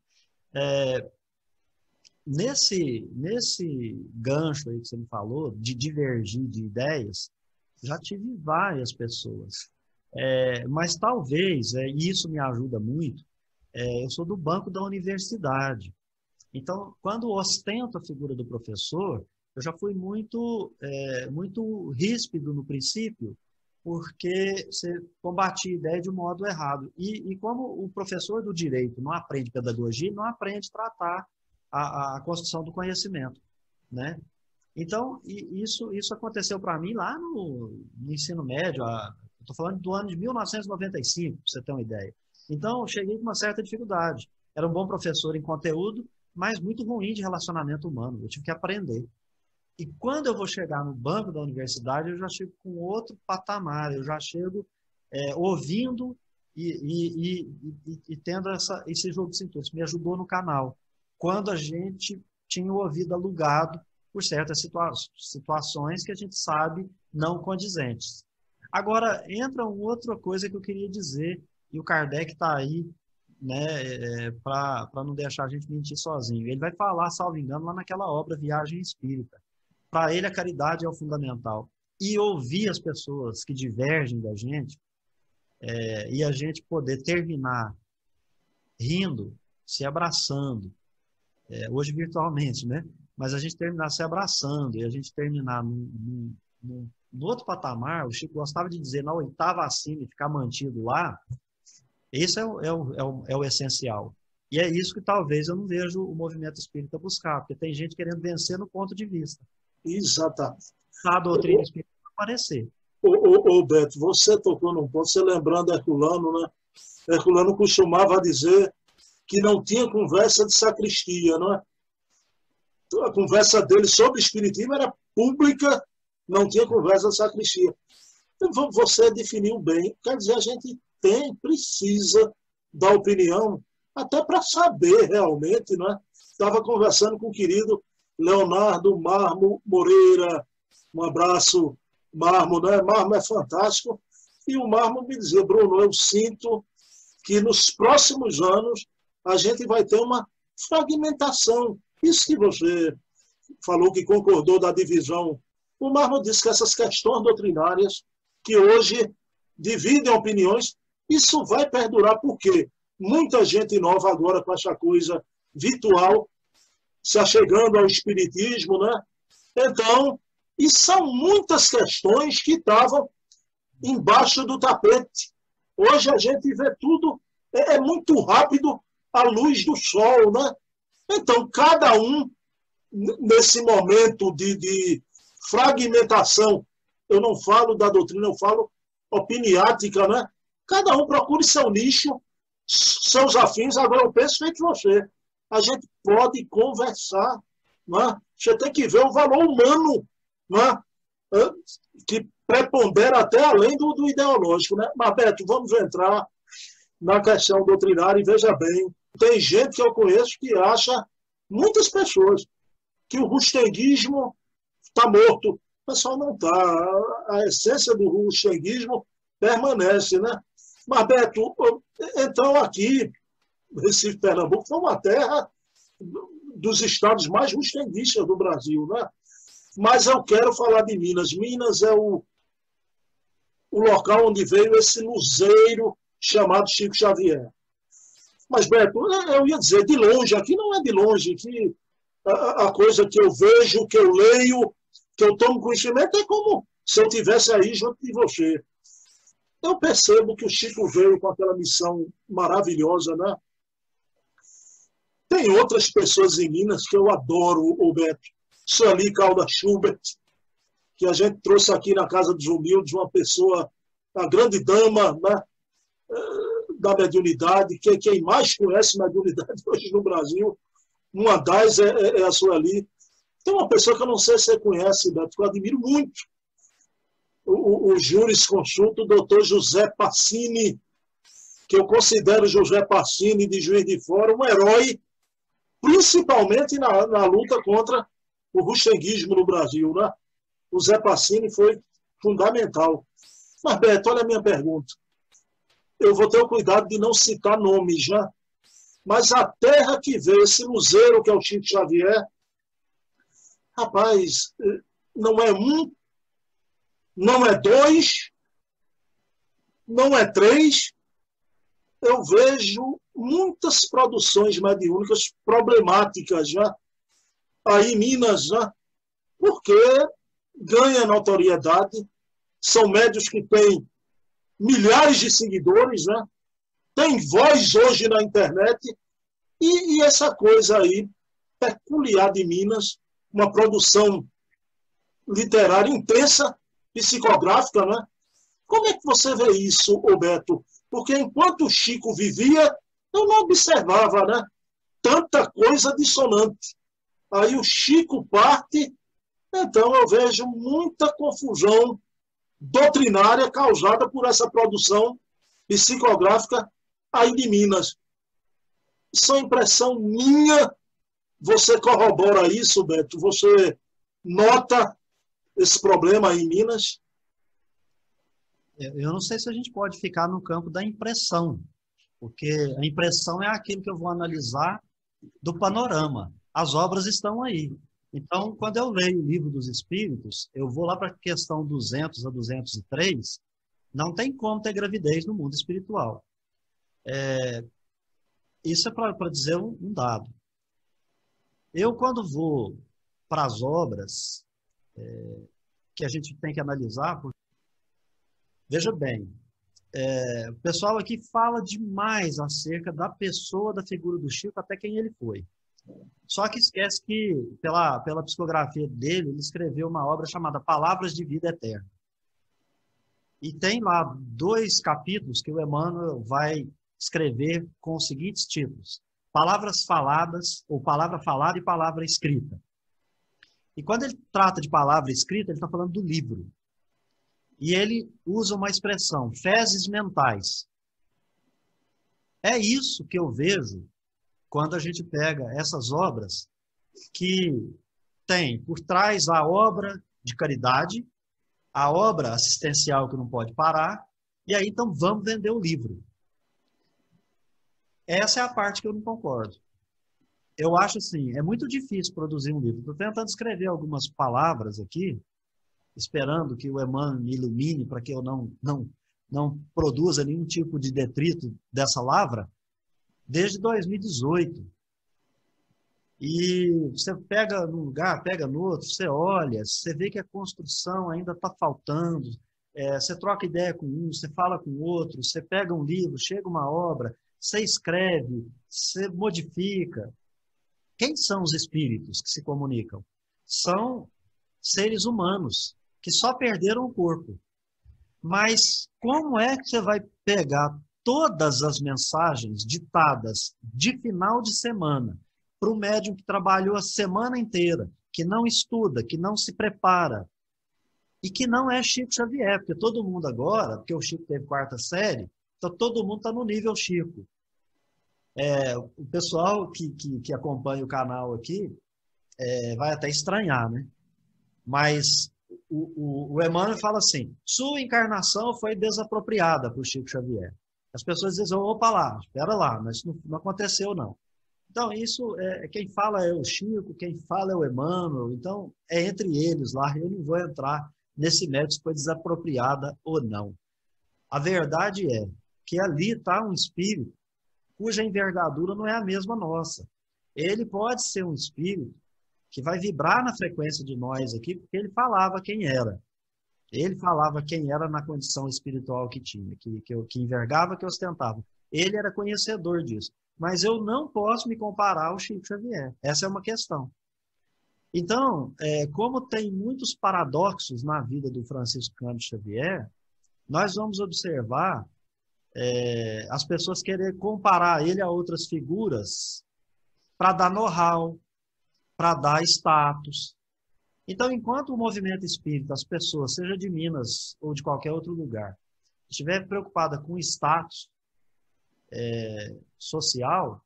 Nesse gancho aí que você me falou, de divergir de ideias, já tive várias pessoas. Mas talvez, e isso me ajuda muito, eu sou do banco da universidade. Então, quando ostento a figura do professor, eu já fui muito ríspido no princípio, porque você combatia a ideia de um modo errado. E como o professor do direito não aprende pedagogia, não aprende a tratar a construção do conhecimento, né? Então, isso aconteceu para mim lá no ensino médio, estou falando do ano de 1995, para você ter uma ideia. Então, eu cheguei com uma certa dificuldade. Era um bom professor em conteúdo, mas muito ruim de relacionamento humano. Eu tive que aprender. E quando eu vou chegar no banco da universidade, eu já chego com outro patamar. Eu já chego ouvindo e tendo esse jogo de cintura. Isso me ajudou no canal. Quando a gente tinha o ouvido alugado por certas situações que a gente sabe não condizentes. Agora, entra uma outra coisa que eu queria dizer, e o Kardec está aí, né, para não deixar a gente mentir sozinho. Ele vai falar, salvo engano, lá naquela obra Viagem Espírita. Para ele, a caridade é o fundamental. E ouvir as pessoas que divergem da gente, e a gente poder terminar rindo, se abraçando, hoje virtualmente, né? Mas a gente terminar se abraçando e a gente terminar no outro patamar, o Chico gostava de dizer, na oitava acima e ficar mantido lá, esse é o essencial. E é isso que talvez eu não vejo o movimento espírita buscar, porque tem gente querendo vencer no ponto de vista. Exatamente. A doutrina espírita vai aparecer. Ô Beto, você tocou num ponto, você lembrando Herculano, né? Herculano costumava dizer que não tinha conversa de sacristia, não é? Então, a conversa dele sobre espiritismo era pública, não tinha conversa de sacristia. Então, você definiu bem, quer dizer, a gente precisa da opinião, até para saber realmente, não é? Estava conversando com o querido Leonardo Marmo Moreira, um abraço, Marmo, né? Marmo é fantástico, e o Marmo me dizia, Bruno, eu sinto que nos próximos anos a gente vai ter uma fragmentação. Isso que você falou que concordou da divisão. O Marmon disse que essas questões doutrinárias, que hoje dividem opiniões, isso vai perdurar porque muita gente nova agora com essa coisa virtual, se achegando ao espiritismo, né? Então, e são muitas questões que estavam embaixo do tapete. Hoje a gente vê tudo, é muito rápido à luz do sol, né? Então, cada um, nesse momento de fragmentação, eu não falo da doutrina, eu falo opiniática, né? Cada um procure seu nicho, seus afins. Agora eu penso feito você. A gente pode conversar, né? Você tem que ver o valor humano, né? Que prepondera até além do ideológico, né? Mas, Beto, vamos entrar na questão doutrinária e veja bem, tem gente que eu conheço que acha, muitas pessoas, que o rustenguismo está morto. O pessoal não está. A essência do rustenguismo permanece, né? Mas, Beto, então aqui, Recife, Pernambuco, foi uma terra dos estados mais rustenguistas do Brasil, né? Mas eu quero falar de Minas. Minas é o local onde veio esse luzeiro chamado Chico Xavier. Mas, Beto, eu ia dizer, de longe, aqui não é de longe, que a coisa que eu vejo, que eu leio, que eu tomo conhecimento, é como se eu estivesse aí junto de você. Eu percebo que o Chico veio com aquela missão maravilhosa, né? Tem outras pessoas em Minas que eu adoro, o Beto. Sueli Calda Schubert, que a gente trouxe aqui na Casa dos Humildes, uma pessoa, a grande dama, né, da mediunidade, que quem mais conhece mediunidade hoje no Brasil, uma das é a Sueli. Tem uma pessoa que eu não sei se você conhece, Beto, que eu admiro muito, o jurisconsulto, o doutor José Passini, que eu considero José Passini de Juiz de Fora um herói, principalmente na luta contra o rustenguismo no Brasil, né? O Zé Passini foi fundamental. Mas, Beto, olha a minha pergunta. Eu vou ter o cuidado de não citar nomes, né? Mas a terra que veio, esse luzeiro que é o Chico Xavier, rapaz, não é um, não é dois, não é três. Eu vejo muitas produções mediúnicas problemáticas já aí em Minas, já, porque ganha notoriedade, são médios que têm milhares de seguidores, né? Tem voz hoje na internet, e essa coisa aí peculiar de Minas, uma produção literária intensa, psicográfica, né? Como é que você vê isso, Roberto? Porque enquanto o Chico vivia, eu não observava, né, tanta coisa dissonante. Aí o Chico parte, então eu vejo muita confusão doutrinária causada por essa produção psicográfica aí de Minas. Isso é impressão minha. Você corrobora isso, Beto? Você nota esse problema aí em Minas? Eu não sei se a gente pode ficar no campo da impressão, porque a impressão é aquilo que eu vou analisar do panorama. As obras estão aí. Então, quando eu leio o Livro dos Espíritos, eu vou lá para a questão 200 a 203, não tem como ter gravidez no mundo espiritual. Isso é para dizer um dado. Eu, quando vou para as obras que a gente tem que analisar, veja bem, o pessoal aqui fala demais acerca da pessoa, da figura do Chico, até quem ele foi. Só que esquece que, pela psicografia dele, ele escreveu uma obra chamada Palavras de Vida Eterna. E tem lá 2 capítulos que o Emmanuel vai escrever com os seguintes títulos: Palavras Faladas, ou Palavra Falada e Palavra Escrita. E quando ele trata de palavra escrita, ele está falando do livro. E ele usa uma expressão, fezes mentais. É isso que eu vejo quando a gente pega essas obras que tem por trás a obra de caridade, a obra assistencial que não pode parar, e aí então vamos vender o livro. Essa é a parte que eu não concordo. eu acho assim, é muito difícil produzir um livro. Estou tentando escrever algumas palavras aqui, esperando que o Emmanuel me ilumine para que eu não produza nenhum tipo de detrito dessa lavra, desde 2018. E você pega num lugar, pega no outro, você olha, você vê que a construção ainda está faltando, você troca ideia com um, você fala com o outro, você pega um livro, chega uma obra, você escreve, você modifica. Quem são os espíritos que se comunicam? São seres humanos que só perderam o corpo. Mas como é que você vai pegar todas as mensagens ditadas de final de semana para o médium que trabalhou a semana inteira, que não estuda, que não se prepara, e que não é Chico Xavier, porque todo mundo agora, porque o Chico teve 4ª série, então todo mundo está no nível Chico. O pessoal que acompanha o canal aqui vai até estranhar, né? Mas o Emmanuel fala assim, sua encarnação foi desapropriada por Chico Xavier. As pessoas dizem, opa lá, espera lá, mas isso não aconteceu não. Então, isso, quem fala é o Chico, quem fala é o Emmanuel, então é entre eles lá, eu não vou entrar nesse mérito se foi desapropriada ou não. A verdade é que ali está um espírito cuja envergadura não é a mesma nossa. Ele pode ser um espírito que vai vibrar na frequência de nós aqui, porque ele falava quem era. Ele falava quem era na condição espiritual que tinha, que envergava, que ostentava. Ele era conhecedor disso. Mas eu não posso me comparar ao Chico Xavier. Essa é uma questão. Então, como tem muitos paradoxos na vida do Francisco Cândido Xavier, nós vamos observar as pessoas querer comparar ele a outras figuras para dar know-how, para dar status. Então, enquanto o movimento espírita, as pessoas, seja de Minas ou de qualquer outro lugar, estiver preocupada com status social,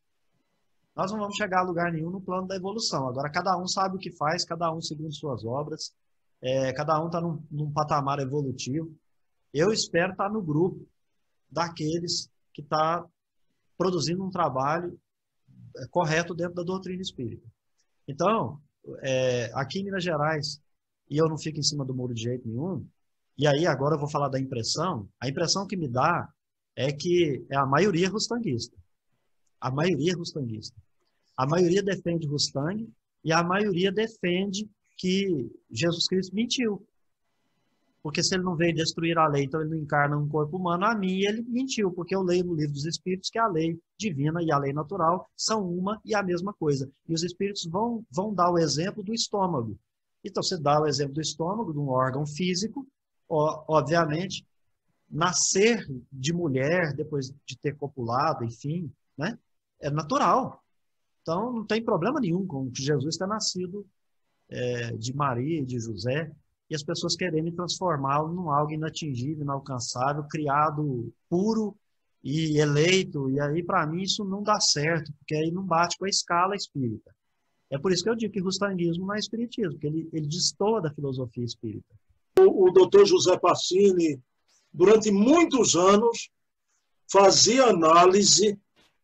nós não vamos chegar a lugar nenhum no plano da evolução. Agora, cada um sabe o que faz, cada um segundo suas obras, cada um está num patamar evolutivo. Eu espero estar no grupo daqueles que está produzindo um trabalho correto dentro da doutrina espírita. Então, aqui em Minas Gerais, e eu não fico em cima do muro de jeito nenhum, e aí agora eu vou falar da impressão, a impressão que me dá é que a maioria rustanguista. A maioria rustanguista. A maioria defende Rustang e a maioria defende que Jesus Cristo mentiu. Porque se ele não veio destruir a lei, então ele não encarna um corpo humano, a mim ele mentiu, porque eu leio no livro dos Espíritos que a lei divina e a lei natural são uma e a mesma coisa. E os Espíritos vão dar o exemplo do estômago. Então, você dá o exemplo do estômago, de um órgão físico, obviamente, nascer de mulher, depois de ter copulado, enfim, né? É natural. Então, não tem problema nenhum com que Jesus tenha nascido de Maria e de José, e as pessoas querendo transformá-lo num algo inatingível, inalcançável, criado puro e eleito. E aí, para mim, isso não dá certo, porque aí não bate com a escala espírita. É por isso que eu digo que rustanguismo não é espiritismo, porque ele destoa da filosofia espírita. O doutor José Passini, durante muitos anos, fazia análise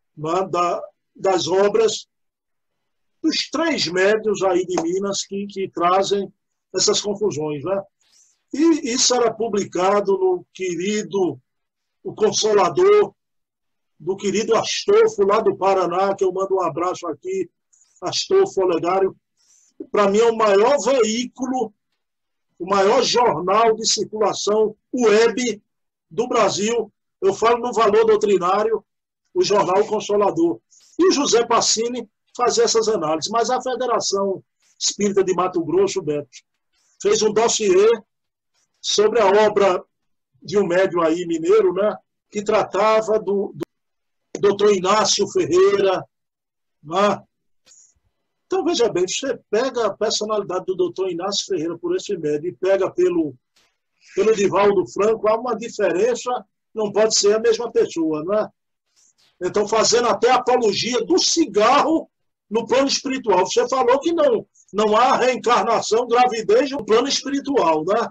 das obras dos 3 médiuns aí de Minas que trazem essas confusões, né? E isso era publicado no querido, o Consolador, do querido Astolfo, lá do Paraná, que eu mando um abraço aqui, Astolfo Olegário. Para mim é o maior veículo, o maior jornal de circulação web do Brasil. Eu falo no valor doutrinário, o jornal Consolador. E o José Passini fazia essas análises. Mas a Federação Espírita de Mato Grosso, Beto, fez um dossiê sobre a obra de um médium aí mineiro, né, que tratava do doutor Inácio Ferreira. Né? Então, veja bem, você pega a personalidade do doutor Inácio Ferreira por esse médium e pega pelo Divaldo Franco, há uma diferença, não pode ser a mesma pessoa, né? Então, fazendo até apologia do cigarro no plano espiritual. Você falou que não há reencarnação, gravidez no plano espiritual, né?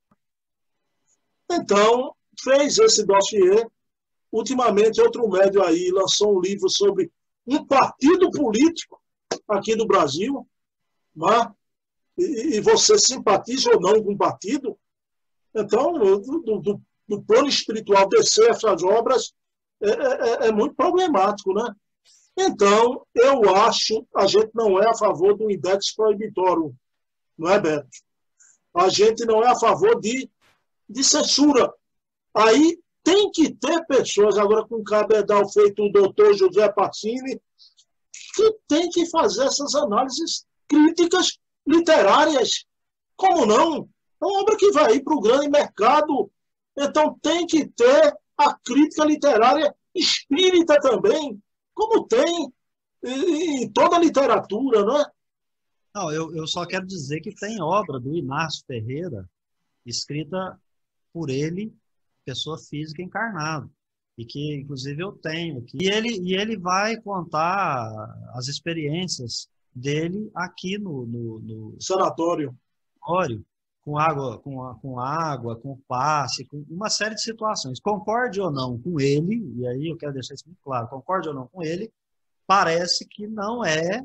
Então, fez esse dossiê. Ultimamente, outro médium aí lançou um livro sobre um partido político aqui do Brasil, né? E você simpatiza ou não com o partido, então, do plano espiritual descer essas obras é muito problemático, né? Então, eu acho, a gente não é a favor do index proibitório, não é, Beto? A gente não é a favor de censura. Aí tem que ter pessoas, agora com cabedal feito o doutor José Pacini, que tem que fazer essas análises críticas literárias. Como não? É uma obra que vai ir para o grande mercado. Então tem que ter a crítica literária espírita também, como tem em toda a literatura, não é? Não, eu só quero dizer que tem obra do Inácio Ferreira escrita por ele, pessoa física encarnada, e que inclusive eu tenho aqui. E ele vai contar as experiências dele aqui no sanatório, com água, com passe, com uma série de situações. Concorde ou não com ele, e aí eu quero deixar isso muito claro, concorde ou não com ele, parece que não é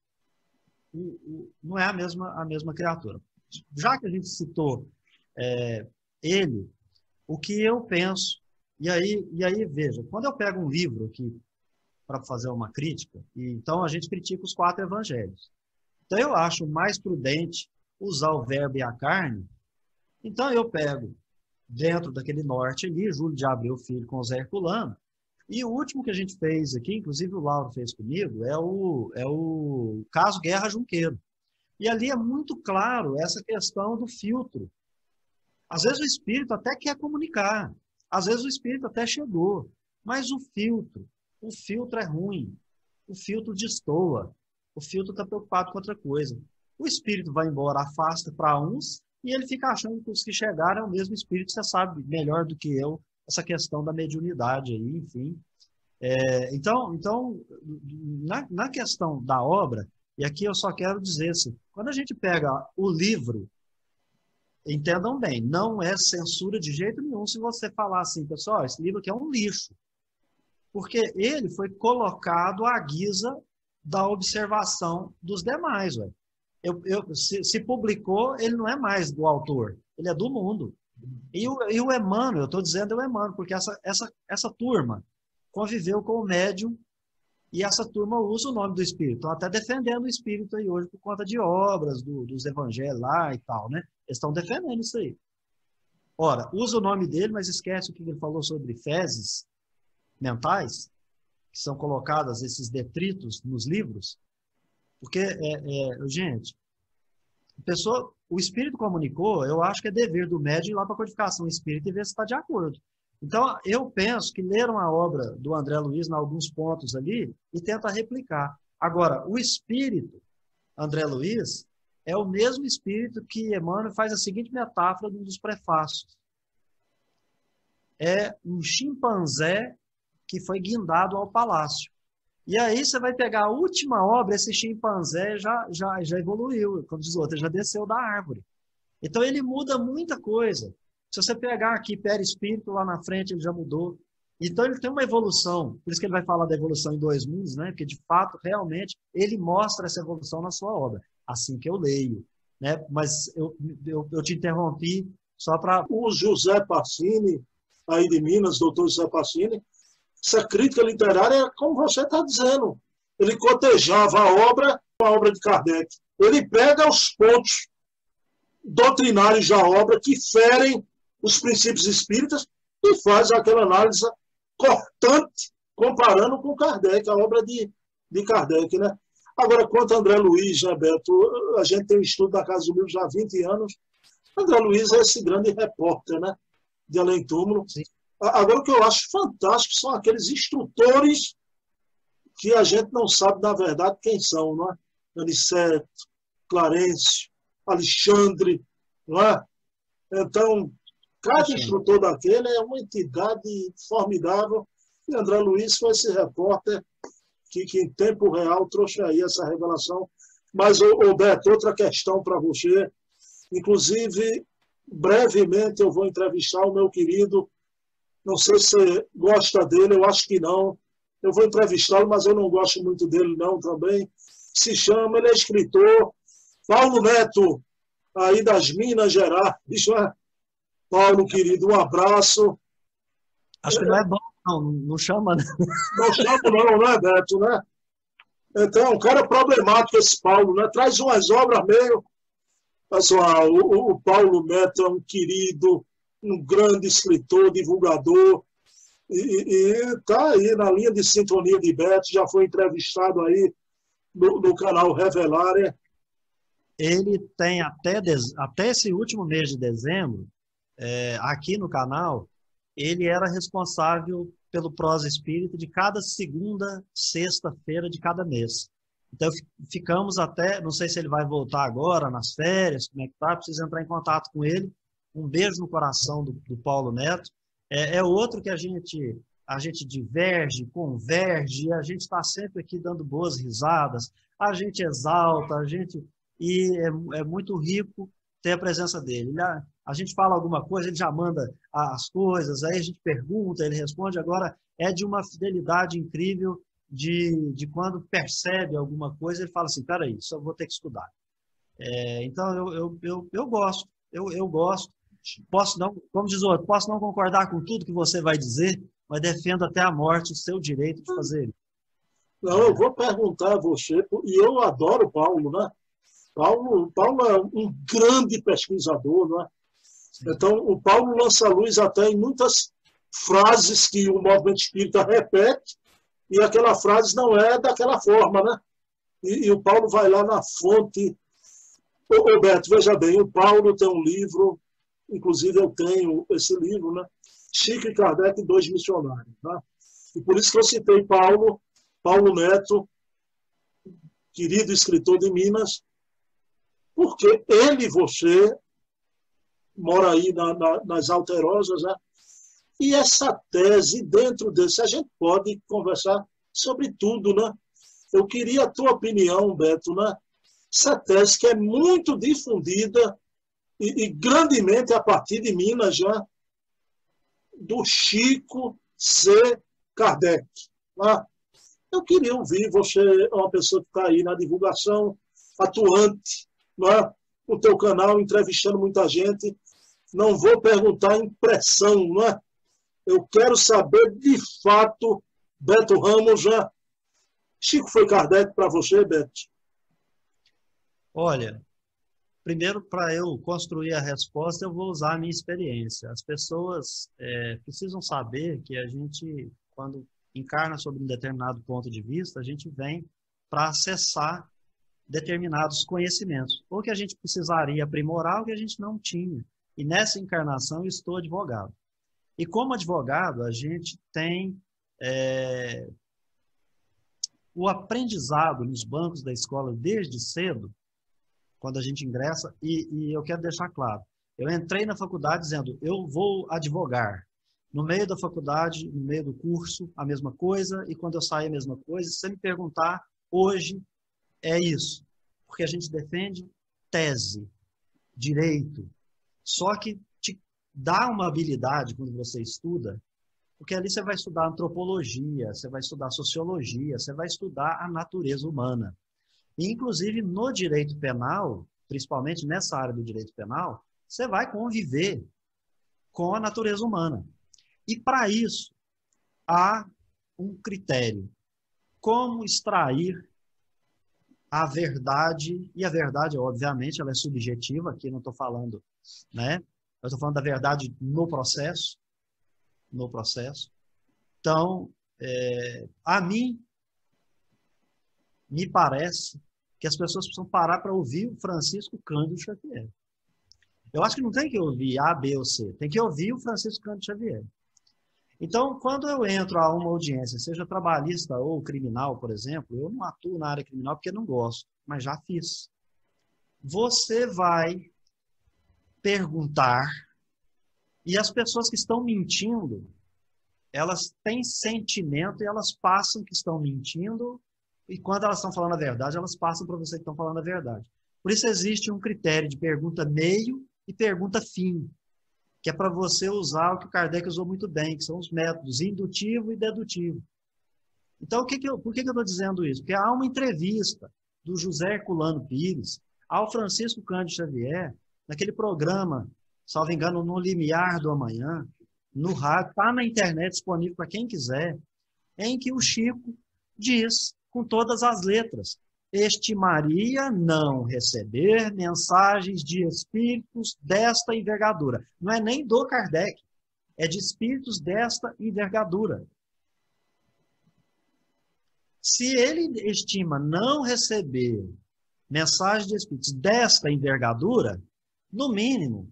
a mesma criatura. Já que a gente citou ele, o que eu penso, e aí veja, quando eu pego um livro aqui para fazer uma crítica, então a gente critica os 4 evangelhos. Então eu acho mais prudente usar o verbo e a carne. Então eu pego dentro daquele norte ali, Júlio de Abreu Filho com o Zé Herculano, e o último que a gente fez aqui, inclusive o Lauro fez comigo, é o caso Guerra Junqueiro. E ali é muito claro essa questão do filtro. Às vezes o espírito até quer comunicar, às vezes o espírito até chegou, mas o filtro é ruim, o filtro destoa, o filtro está preocupado com outra coisa. O espírito vai embora, afasta para uns, e ele fica achando que os que chegaram é o mesmo espírito. Você sabe melhor do que eu essa questão da mediunidade aí, enfim. Então na questão da obra, e aqui eu só quero dizer assim, quando a gente pega o livro, entendam bem, não é censura de jeito nenhum se você falar assim, pessoal, esse livro aqui é um lixo, porque ele foi colocado à guisa da observação dos demais. Ué. Se publicou, ele não é mais do autor, ele é do mundo. E o Emmanuel, eu estou dizendo o Emmanuel, porque essa turma conviveu com o médium e essa turma usa o nome do espírito. Estão até defendendo o espírito aí hoje por conta de obras dos evangelhos lá e tal, né? Eles estão defendendo isso aí. Ora, usa o nome dele, mas esquece o que ele falou sobre fezes mentais, que são colocadas esses detritos nos livros, porque, gente, o espírito comunicou, eu acho que é dever do médium ir lá para a codificação espírita e ver se está de acordo. Então, eu penso que leram a obra do André Luiz em alguns pontos ali e tenta replicar. Agora, o espírito André Luiz é o mesmo espírito que Emmanuel faz a seguinte metáfora num dos prefácios. É um chimpanzé que foi guindado ao palácio. E aí você vai pegar a última obra, esse chimpanzé já evoluiu, como diz o outro, já desceu da árvore. Então ele muda muita coisa. Se você pegar aqui perispírito, lá na frente ele já mudou. Então ele tem uma evolução, por isso que ele vai falar da evolução em 2 mundos, né? Porque de fato, realmente, ele mostra essa evolução na sua obra, assim que eu leio. Né? Mas eu te interrompi só para... O José Pacini, aí de Minas, doutor José Pacini, essa crítica literária, como você está dizendo, ele cotejava a obra de Kardec. Ele pega os pontos doutrinários da obra que ferem os princípios espíritas e faz aquela análise cortante, comparando com Kardec, a obra de Kardec. Né? Agora, quanto a André Luiz, né, Beto, a gente tem um estudo da Casa do Livro já há 20 anos. André Luiz é esse grande repórter, né, de Além Túmulo. Sim. Agora, o que eu acho fantástico são aqueles instrutores que a gente não sabe, na verdade, quem são, não é? Aniceto, Clarencio, Alexandre, não é? Então, cada instrutor daquele é uma entidade formidável, e André Luiz foi esse repórter que em tempo real trouxe aí essa revelação. Mas, Beto, outra questão para você, inclusive, brevemente eu vou entrevistar o meu querido, não sei se você gosta dele, eu acho que não, eu vou entrevistá-lo, mas eu não gosto muito dele não também. Se chama, ele é escritor, Paulo Neto, aí das Minas Gerais. Paulo, querido, um abraço. Acho que não é bom, não chama, né? Não chamo não, né, Beto, né? Então, é um cara problemático esse Paulo, né? Traz umas obras meio... Pessoal, o Paulo Neto é um querido, um grande escritor, divulgador, e está aí na linha de sintonia de Beto, já foi entrevistado aí no canal Revelare. Ele tem até esse último mês de dezembro, aqui no canal, ele era responsável pelo Prosa Espírita de cada segunda, sexta-feira de cada mês. Então, ficamos até, não sei se ele vai voltar agora, nas férias, como é que tá, preciso entrar em contato com ele. Um beijo no coração do Paulo Neto. É outro que a gente diverge, converge, a gente está sempre aqui dando boas risadas, a gente exalta, e é muito rico ter a presença dele. A gente fala alguma coisa, ele já manda as coisas, aí a gente pergunta, ele responde. Agora, é de uma fidelidade incrível de quando percebe alguma coisa, ele fala assim, peraí, só vou ter que estudar. Então, eu gosto, eu gosto. Posso não, como diz o outro, posso não concordar com tudo que você vai dizer, mas defendo até a morte o seu direito de fazer isso. Não, eu vou perguntar a você, e eu adoro o Paulo, né? Paulo é um grande pesquisador, né? Então, o Paulo lança luz até em muitas frases que o movimento espírita repete, e aquela frase não é daquela forma, né? E o Paulo vai lá na fonte. Ô Beto, veja bem, o Paulo tem um livro, inclusive eu tenho esse livro, né? Chico e Kardec, dois missionários, né? E por isso que eu citei Paulo Neto, querido escritor de Minas, porque ele e você mora aí nas Alterosas, né? E essa tese, dentro desse, a gente pode conversar sobre tudo, né? Eu queria a tua opinião, Beto, né? Essa tese que é muito difundida e grandemente a partir de Minas já, do Chico C. Kardec. Né? Eu queria ouvir, você é uma pessoa que está aí na divulgação, atuante, né? No teu canal, entrevistando muita gente. Não vou perguntar impressão, não é? Eu quero saber, de fato, Beto Ramos, já. Chico foi Kardec para você, Beto? Olha, primeiro, para eu construir a resposta, eu vou usar a minha experiência. As pessoas precisam saber que a gente, quando encarna sobre um determinado ponto de vista, a gente vem para acessar determinados conhecimentos, ou que a gente precisaria aprimorar, ou que a gente não tinha. E nessa encarnação eu estou advogado. E como advogado, a gente tem o aprendizado nos bancos da escola desde cedo, quando a gente ingressa, e eu quero deixar claro, eu entrei na faculdade dizendo, eu vou advogar. No meio da faculdade, no meio do curso, a mesma coisa, e quando eu sair a mesma coisa. Se você me perguntar, hoje é isso. Porque a gente defende tese, direito, só que te dá uma habilidade quando você estuda, porque ali você vai estudar antropologia, você vai estudar sociologia, você vai estudar a natureza humana. E, inclusive, no direito penal, principalmente nessa área do direito penal, você vai conviver com a natureza humana. E, para isso, há um critério. Como extrair a verdade, e a verdade, obviamente, ela é subjetiva, aqui não estou falando, né? Eu estou falando da verdade no processo. Então, a mim, me parece que as pessoas precisam parar para ouvir o Francisco Cândido Xavier. Eu acho que não tem que ouvir A, B ou C, tem que ouvir o Francisco Cândido Xavier. Então, quando eu entro a uma audiência, seja trabalhista ou criminal, por exemplo, eu não atuo na área criminal porque não gosto, mas já fiz. Você vai perguntar, e as pessoas que estão mentindo, elas têm sentimento e elas passam que estão mentindo, e quando elas estão falando a verdade, elas passam para você que estão falando a verdade. Por isso existe um critério de pergunta meio e pergunta fim, que é para você usar o que o Kardec usou muito bem, que são os métodos indutivo e dedutivo. Então, por que eu estou dizendo isso? Porque há uma entrevista do José Herculano Pires ao Francisco Cândido Xavier, naquele programa, salvo engano, No Limiar do Amanhã, no rádio, está na internet disponível para quem quiser, em que o Chico diz, com todas as letras, estimaria não receber mensagens de espíritos desta envergadura. Não é nem do Kardec, é de espíritos desta envergadura. Se ele estima não receber mensagens de espíritos desta envergadura, no mínimo,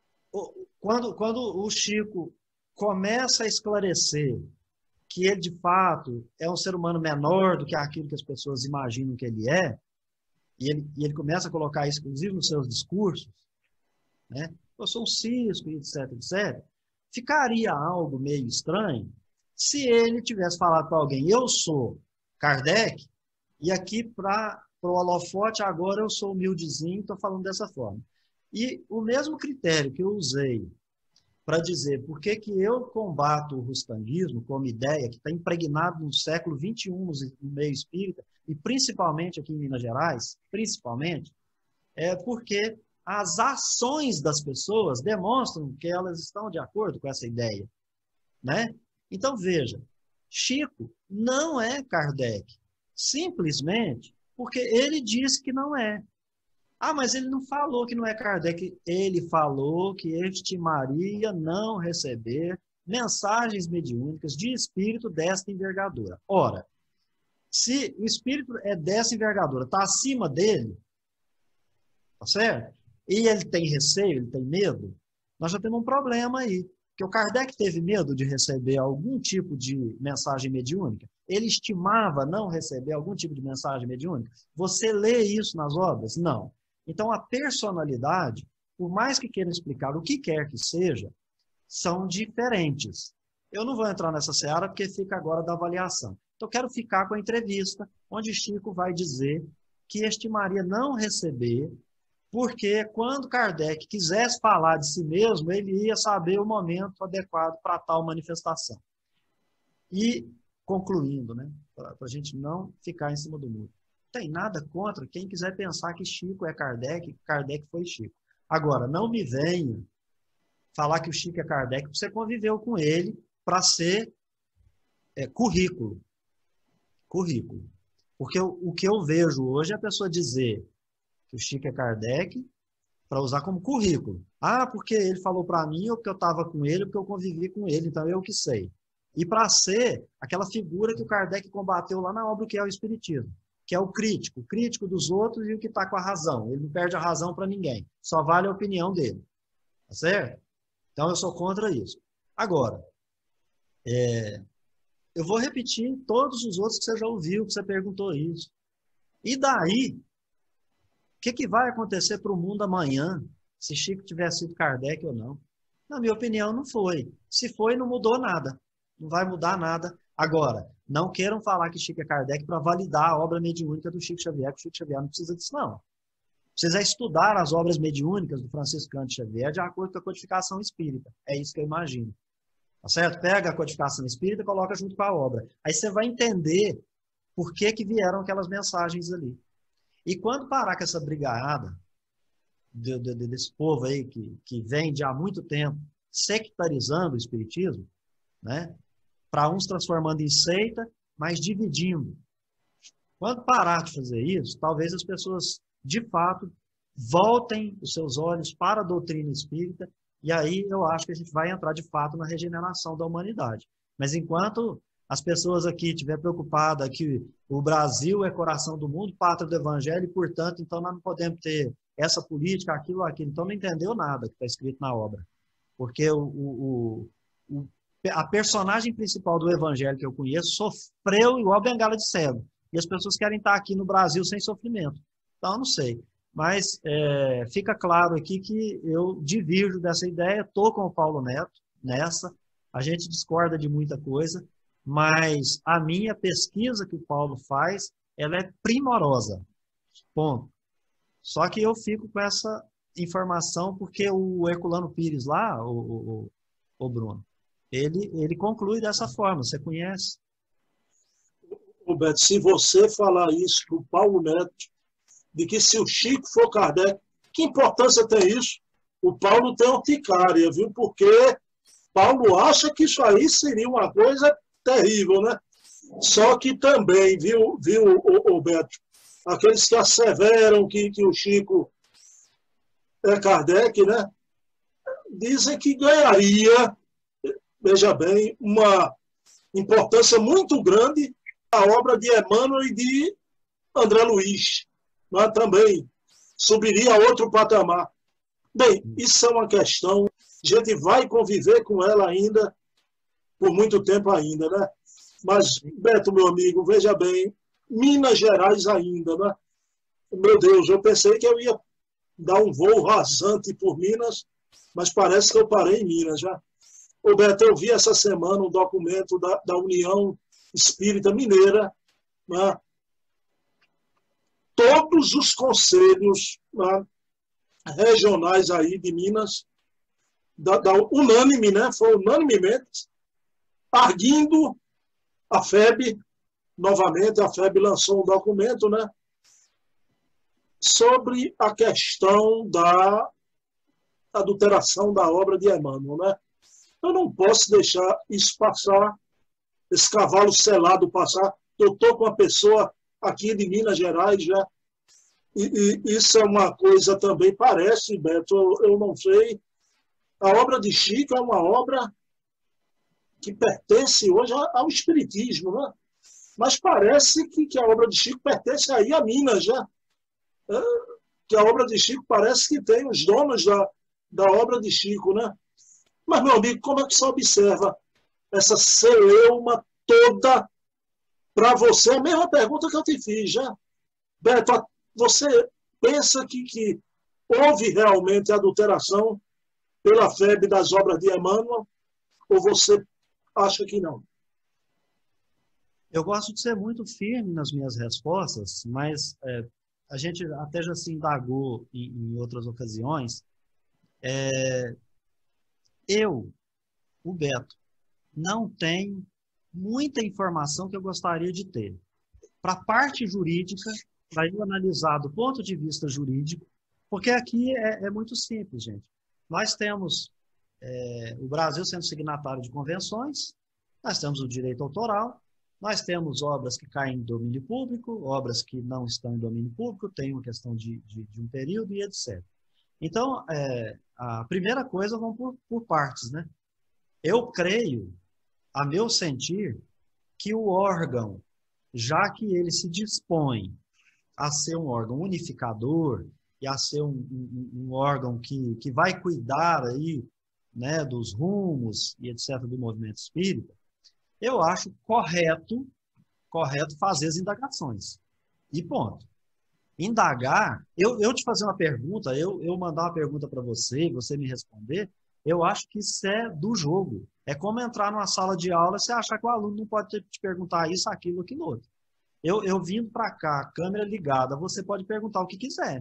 quando o Chico começa a esclarecer que ele, de fato, é um ser humano menor do que aquilo que as pessoas imaginam que ele é, e ele começa a colocar isso, inclusive, nos seus discursos, né? Eu sou um cisco, etc, etc, ficaria algo meio estranho se ele tivesse falado para alguém, eu sou Kardec, e aqui para o holofote agora eu sou humildezinho, estou falando dessa forma. E o mesmo critério que eu usei para dizer por que eu combato o rustanguismo como ideia que está impregnado no século XXI no meio espírita, e principalmente aqui em Minas Gerais, principalmente, é porque as ações das pessoas demonstram que elas estão de acordo com essa ideia, né? Então, veja, Chico não é Kardec, simplesmente porque ele disse que não é. Ah, mas ele não falou que não é Kardec. Ele falou que estimaria não receber mensagens mediúnicas de espírito desta envergadura. Ora, se o espírito é dessa envergadura, está acima dele, tá certo? E ele tem receio, ele tem medo, nós já temos um problema aí. Porque o Kardec teve medo de receber algum tipo de mensagem mediúnica. Ele estimava não receber algum tipo de mensagem mediúnica. Você lê isso nas obras? Não. Então, a personalidade, por mais que queira explicar o que quer que seja, são diferentes. Eu não vou entrar nessa seara porque fica agora da avaliação. Então, eu quero ficar com a entrevista, onde Chico vai dizer que estimaria não receber, porque quando Kardec quisesse falar de si mesmo, ele ia saber o momento adequado para tal manifestação. E, concluindo, né, para a gente não ficar em cima do muro, não tem nada contra quem quiser pensar que Chico é Kardec, que Kardec foi Chico. Agora, não me venha falar que o Chico é Kardec, você conviveu com ele para ser currículo. Currículo. Porque o que eu vejo hoje é a pessoa dizer que o Chico é Kardec para usar como currículo. Ah, porque ele falou para mim, ou porque eu estava com ele, ou porque eu convivi com ele, então eu que sei. E para ser aquela figura que o Kardec combateu lá na obra que é o Espiritismo, que é o crítico dos outros e o que está com a razão. Ele não perde a razão para ninguém, só vale a opinião dele. Tá certo? Então eu sou contra isso. Agora, eu vou repetir todos os outros que você já ouviu, que você perguntou isso. E daí, o que vai acontecer para o mundo amanhã, se Chico tivesse sido Kardec ou não? Na minha opinião, não foi. Se foi, não mudou nada. Não vai mudar nada. Agora, não queiram falar que Chico é Kardec para validar a obra mediúnica do Chico Xavier, que o Chico Xavier não precisa disso, não. Precisa estudar as obras mediúnicas do Francisco Cândido Xavier de acordo com a codificação espírita. É isso que eu imagino. Tá certo? Pega a codificação espírita e coloca junto com a obra. Aí você vai entender por que vieram aquelas mensagens ali. E quando parar com essa brigada desse povo aí que vem de há muito tempo sectarizando o espiritismo, né? Para uns transformando em seita, mas dividindo. Quando parar de fazer isso, talvez as pessoas, de fato, voltem os seus olhos para a doutrina espírita, e aí eu acho que a gente vai entrar, de fato, na regeneração da humanidade. Mas enquanto as pessoas aqui estiverem preocupadas que o Brasil é coração do mundo, pátria do evangelho, e, portanto, então nós não podemos ter essa política, aquilo, aquilo. Então não entendeu nada que está escrito na obra. Porque a personagem principal do evangelho que eu conheço sofreu igual bengala de cego. E as pessoas querem estar aqui no Brasil sem sofrimento. Então, eu não sei. Mas fica claro aqui que eu divirjo dessa ideia, estou com o Paulo Neto nessa, a gente discorda de muita coisa, mas a minha pesquisa que o Paulo faz, ela é primorosa. Ponto. Só que eu fico com essa informação porque o Herculano Pires lá, o Bruno, ele conclui dessa forma, você conhece? Roberto, se você falar isso para o Paulo Neto, de que se o Chico for Kardec, que importância tem isso? O Paulo tem urticária, viu? Porque Paulo acha que isso aí seria uma coisa terrível, né? Só que também, viu, Roberto, aqueles que asseveram que o Chico é Kardec, né? Dizem que ganharia, veja bem, uma importância muito grande a obra de Emmanuel e de André Luiz, mas também subiria a outro patamar. Bem, isso é uma questão, a gente vai conviver com ela ainda, por muito tempo ainda, né? Mas, Beto, meu amigo, veja bem, Minas Gerais ainda, né? Meu Deus, eu pensei que eu ia dar um voo rasante por Minas, mas parece que eu parei em Minas já. Ô, Beto, eu vi essa semana um documento da União Espírita Mineira, né? Todos os conselhos, né, regionais aí de Minas, unânime, né? Foi unanimemente, arguindo a FEB, novamente, a FEB lançou um documento, né, sobre a questão da adulteração da obra de Emmanuel, né? Eu não posso deixar isso passar, esse cavalo selado passar. Eu estou com uma pessoa aqui de Minas Gerais já, e isso é uma coisa também, parece, Beto, eu não sei. A obra de Chico é uma obra que pertence hoje ao Espiritismo, né? Mas parece que a obra de Chico pertence aí a Minas já. Que a obra de Chico parece que tem os donos da obra de Chico, né? Mas, meu amigo, como é que você observa essa celeuma toda para você? A mesma pergunta que eu te fiz já. Beto, você pensa que houve realmente adulteração pela FEB das obras de Emmanuel, ou você acha que não? Eu gosto de ser muito firme nas minhas respostas, mas a gente até já se indagou em outras ocasiões. O Beto, não tenho muita informação que eu gostaria de ter. Para a parte jurídica, para eu analisar do ponto de vista jurídico, porque aqui é muito simples, gente. Nós temos o Brasil sendo signatário de convenções, nós temos o direito autoral, nós temos obras que caem em domínio público, obras que não estão em domínio público, tem uma questão de um período e etc. Então, a primeira coisa, vamos por partes, né? Eu creio, a meu sentir, que o órgão, já que ele se dispõe a ser um órgão unificador e a ser um órgão que vai cuidar aí, né, dos rumos e etc. do movimento espírita, eu acho correto fazer as indagações. E ponto. Indagar, eu te fazer uma pergunta, eu mandar uma pergunta para você, você me responder, eu acho que isso é do jogo. É como entrar numa sala de aula e você achar que o aluno não pode te perguntar isso, aquilo, aquilo outro. Eu vindo para cá, câmera ligada, você pode perguntar o que quiser.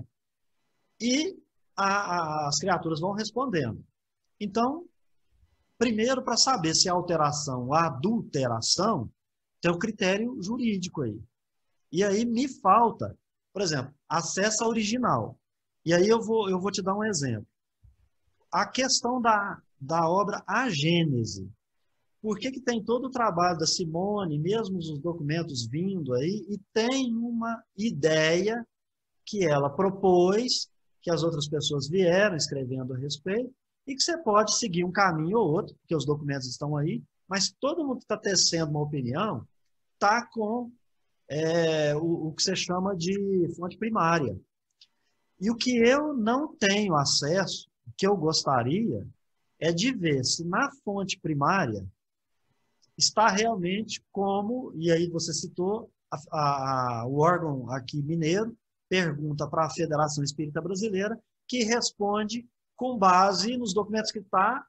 E as criaturas vão respondendo. Então, primeiro, para saber se é alteração ou adulteração, tem o critério jurídico aí. E aí me falta, por exemplo, acesso ao original. E aí eu vou te dar um exemplo. A questão da obra A Gênese. Por que tem todo o trabalho da Simone, mesmo os documentos vindo aí, e tem uma ideia que ela propôs, que as outras pessoas vieram escrevendo a respeito, e que você pode seguir um caminho ou outro, porque os documentos estão aí, mas todo mundo que está tecendo uma opinião está com o que você chama de fonte primária. E o que eu não tenho acesso, o que eu gostaria, é de ver se na fonte primária está realmente como, e aí você citou, o órgão aqui mineiro pergunta para a Federação Espírita Brasileira, que responde com base nos documentos que está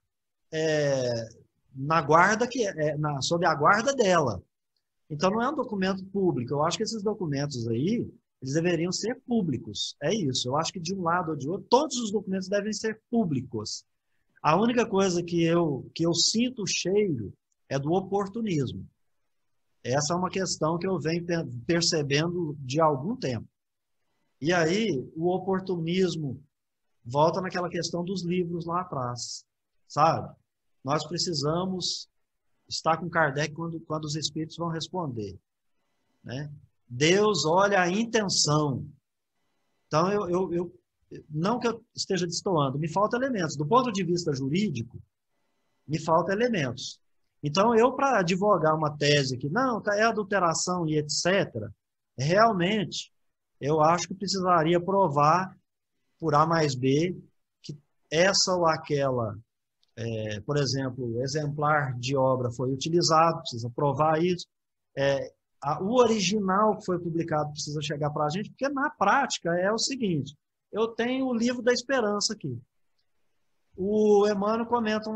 na guarda, sob a guarda dela. Então não é um documento público. Eu acho que esses documentos aí, eles deveriam ser públicos. É isso. Eu acho que de um lado ou de outro, todos os documentos devem ser públicos. A única coisa que eu sinto o cheiro é do oportunismo. Essa é uma questão que eu venho percebendo de algum tempo. E aí, o oportunismo volta naquela questão dos livros lá atrás, sabe? Nós precisamos estar com Kardec quando os espíritos vão responder, né? Deus olha a intenção. Então, não que eu esteja destoando, me faltam elementos. Do ponto de vista jurídico, me faltam elementos. Então, para advogar uma tese que não, é adulteração e etc., realmente, eu acho que precisaria provar por A mais B que essa ou aquela, por exemplo, exemplar de obra foi utilizado, precisa provar isso. O original que foi publicado precisa chegar para a gente, porque na prática é o seguinte, eu tenho o livro da esperança aqui. O Emmanuel comenta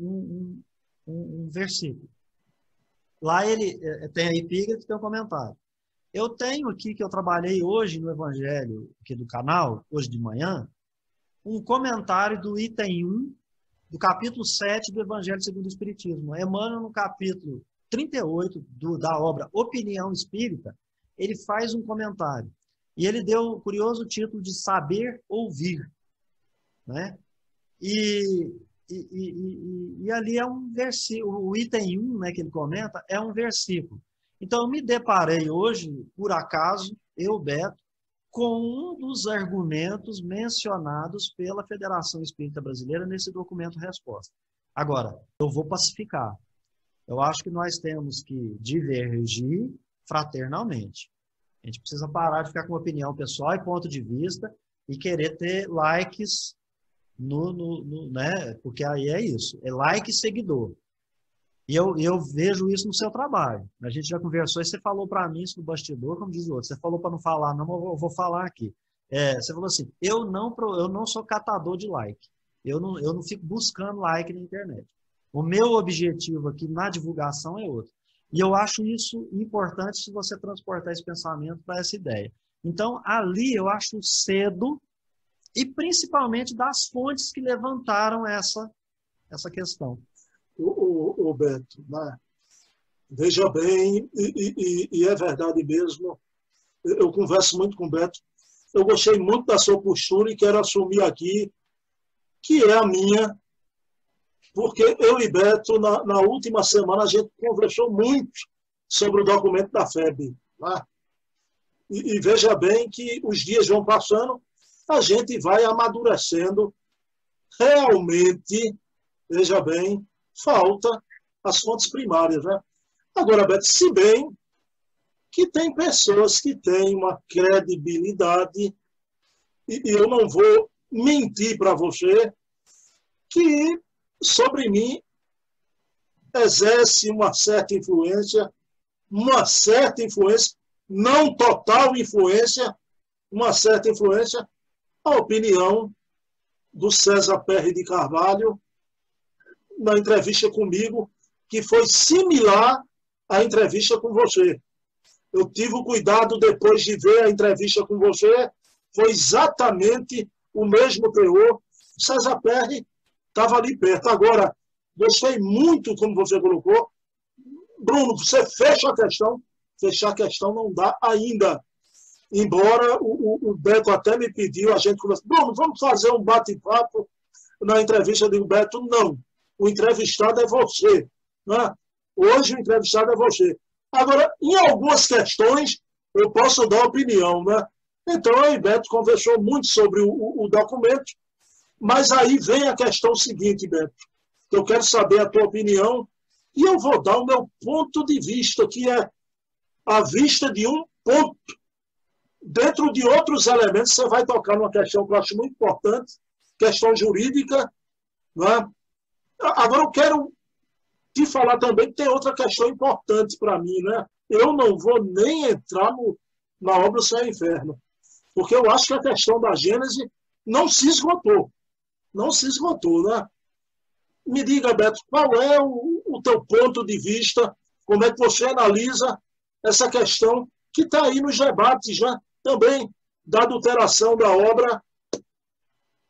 um versículo. Lá ele tem a epígrafe, tem um comentário. Eu tenho aqui, que eu trabalhei hoje no Evangelho aqui do canal, hoje de manhã, um comentário do item 1, do capítulo 7 do Evangelho segundo o Espiritismo. Emmanuel, no capítulo 38 da obra Opinião Espírita, ele faz um comentário. E ele deu o curioso título de Saber Ouvir, né? E ali é um versículo, o item 1, né, que ele comenta, é um versículo. Então, eu me deparei hoje, por acaso, eu, Beto, com um dos argumentos mencionados pela Federação Espírita Brasileira nesse documento resposta. Agora, eu vou pacificar. Eu acho que nós temos que divergir fraternalmente. A gente precisa parar de ficar com opinião pessoal e ponto de vista e querer ter likes né? Porque aí é isso, é like e seguidor. E eu vejo isso no seu trabalho. A gente já conversou e você falou para mim isso no bastidor, como diz o outro. Você falou para não falar, não, eu vou falar aqui. Você falou assim, eu não sou catador de like. Eu não fico buscando like na internet. O meu objetivo aqui na divulgação é outro. E eu acho isso importante se você transportar esse pensamento para essa ideia. Então, ali eu acho cedo, e principalmente das fontes que levantaram essa questão. O Beto, né? Veja bem, e é verdade mesmo, eu converso muito com o Beto, eu gostei muito da sua postura e quero assumir aqui que é a minha, porque eu e Beto, na última semana, a gente conversou muito sobre o documento da FEB. Né? E veja bem que os dias vão passando, a gente vai amadurecendo. Realmente, veja bem, falta as fontes primárias. Né? Agora, Beto, se bem que tem pessoas que têm uma credibilidade, e eu não vou mentir para você, que sobre mim exerce uma certa influência, não total influência, uma certa influência, a opinião do César Perry de Carvalho, na entrevista comigo, que foi similar à entrevista com você. Eu tive o cuidado, depois de ver a entrevista com você, foi exatamente o mesmo teor. César Perry estava ali perto. Agora, gostei muito, como você colocou. Bruno, você fecha a questão. Fechar a questão não dá ainda. Embora o Beto até me pediu, a gente conversou, Bruno, vamos fazer um bate-papo na entrevista. Eu digo, Beto, não. O entrevistado é você. Né? Hoje o entrevistado é você. Agora, em algumas questões, eu posso dar opinião. Né? Então, eu e Beto conversou muito sobre o documento, mas aí vem a questão seguinte, Beto, que eu quero saber a tua opinião, e eu vou dar o meu ponto de vista, que é a vista de um ponto. Dentro de outros elementos, você vai tocar numa questão que eu acho muito importante, questão jurídica. Né? Agora, eu quero te falar também que tem outra questão importante para mim. Né? Eu não vou nem entrar na obra do Céu e Inferno, porque eu acho que a questão da Gênese não se esgotou. Não se esgotou, né? Me diga, Beto, qual é o teu ponto de vista, como é que você analisa essa questão que está aí nos debates, né? Também da adulteração da obra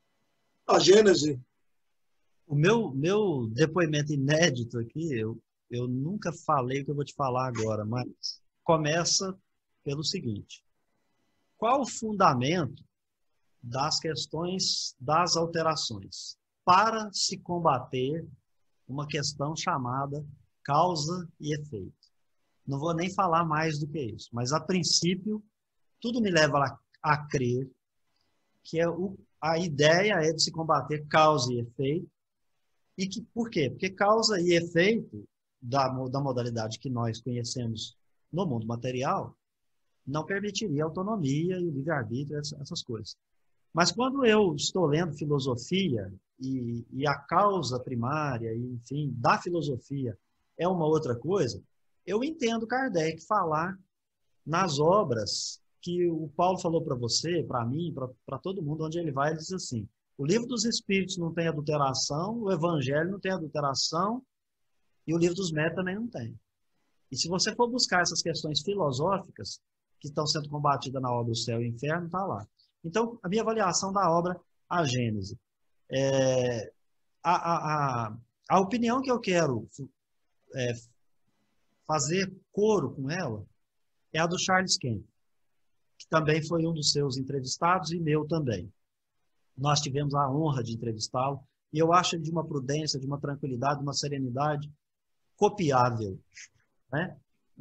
A Gênese. O meu depoimento inédito aqui, eu nunca falei o que eu vou te falar agora, mas começa pelo seguinte: qual o fundamento das questões das alterações para se combater uma questão chamada causa e efeito? Não vou nem falar mais do que isso, mas a princípio tudo me leva a crer que a ideia é de se combater causa e efeito. E que, por quê? Porque causa e efeito da modalidade que nós conhecemos no mundo material não permitiria autonomia e livre-arbítrio, essas coisas. Mas quando eu estou lendo filosofia e a causa primária, enfim, da filosofia é uma outra coisa, eu entendo Kardec falar nas obras que o Paulo falou para você, para mim, para todo mundo, onde ele vai, ele diz assim: o livro dos Espíritos não tem adulteração, o Evangelho não tem adulteração e o livro dos Médiuns também não tem. E se você for buscar essas questões filosóficas que estão sendo combatidas na obra O Céu e o Inferno, está lá. Então, a minha avaliação da obra A Gênese. A opinião que eu quero fazer coro com ela é a do Charles Kemp, que também foi um dos seus entrevistados e meu também. Nós tivemos a honra de entrevistá-lo e eu acho ele de uma prudência, de uma tranquilidade, de uma serenidade copiável, né?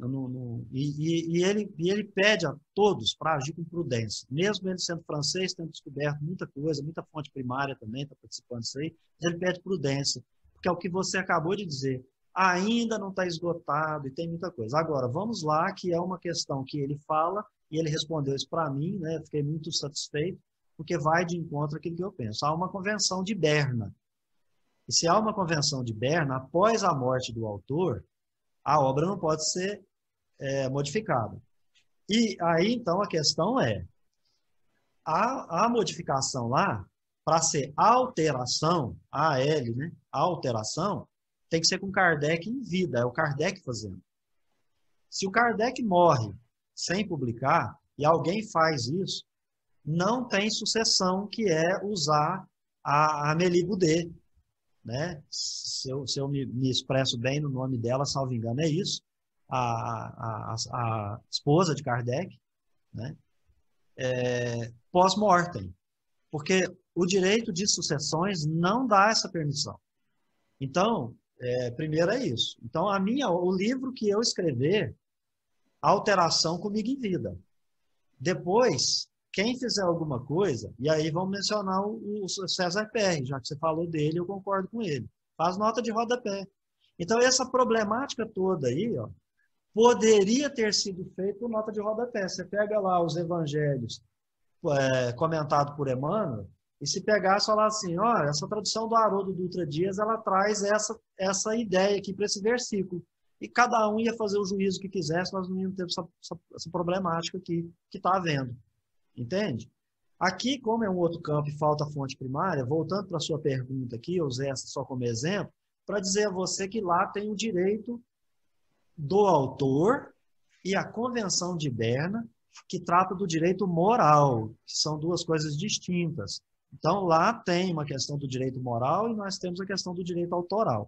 Ele pede a todos para agir com prudência, mesmo ele sendo francês, tendo descoberto muita coisa, muita fonte primária também, está participando disso aí, ele pede prudência, porque é o que você acabou de dizer, ainda não está esgotado e tem muita coisa. Agora, vamos lá, que é uma questão que ele fala, e ele respondeu isso para mim, né? Fiquei muito satisfeito, porque vai de encontro àquilo que eu penso. Há uma convenção de Berna, e se há uma convenção de Berna, após a morte do autor, a obra não pode ser modificada. E aí, então, a questão é, a modificação lá, para ser alteração, AL, né? Alteração, tem que ser com Kardec em vida, é o Kardec fazendo. Se o Kardec morre sem publicar, e alguém faz isso, não tem sucessão, que é usar a Amélie Boudet, né? Se eu me expresso bem no nome dela, salvo engano, é isso, a esposa de Kardec, né? Pós-mortem, porque o direito de sucessões não dá essa permissão. Então, primeiro é isso. Então, o livro que eu escrever, alteração comigo em vida. Depois, quem fizer alguma coisa, e aí vamos mencionar o César Perry, já que você falou dele, eu concordo com ele. Faz nota de rodapé. Então, essa problemática toda aí, ó, poderia ter sido feita por nota de rodapé. Você pega lá os evangelhos comentados por Emmanuel, e se pegar e falar assim, olha, essa tradução do Haroldo Dutra Dias, ela traz essa ideia aqui para esse versículo. E cada um ia fazer o juízo que quisesse, nós não íamos ter essa problemática aqui que está havendo. Entende? Aqui, como é um outro campo e falta fonte primária, voltando para a sua pergunta aqui, eu usei essa só como exemplo, para dizer a você que lá tem o direito do autor e a Convenção de Berna, que trata do direito moral, que são duas coisas distintas. Então, lá tem uma questão do direito moral e nós temos a questão do direito autoral.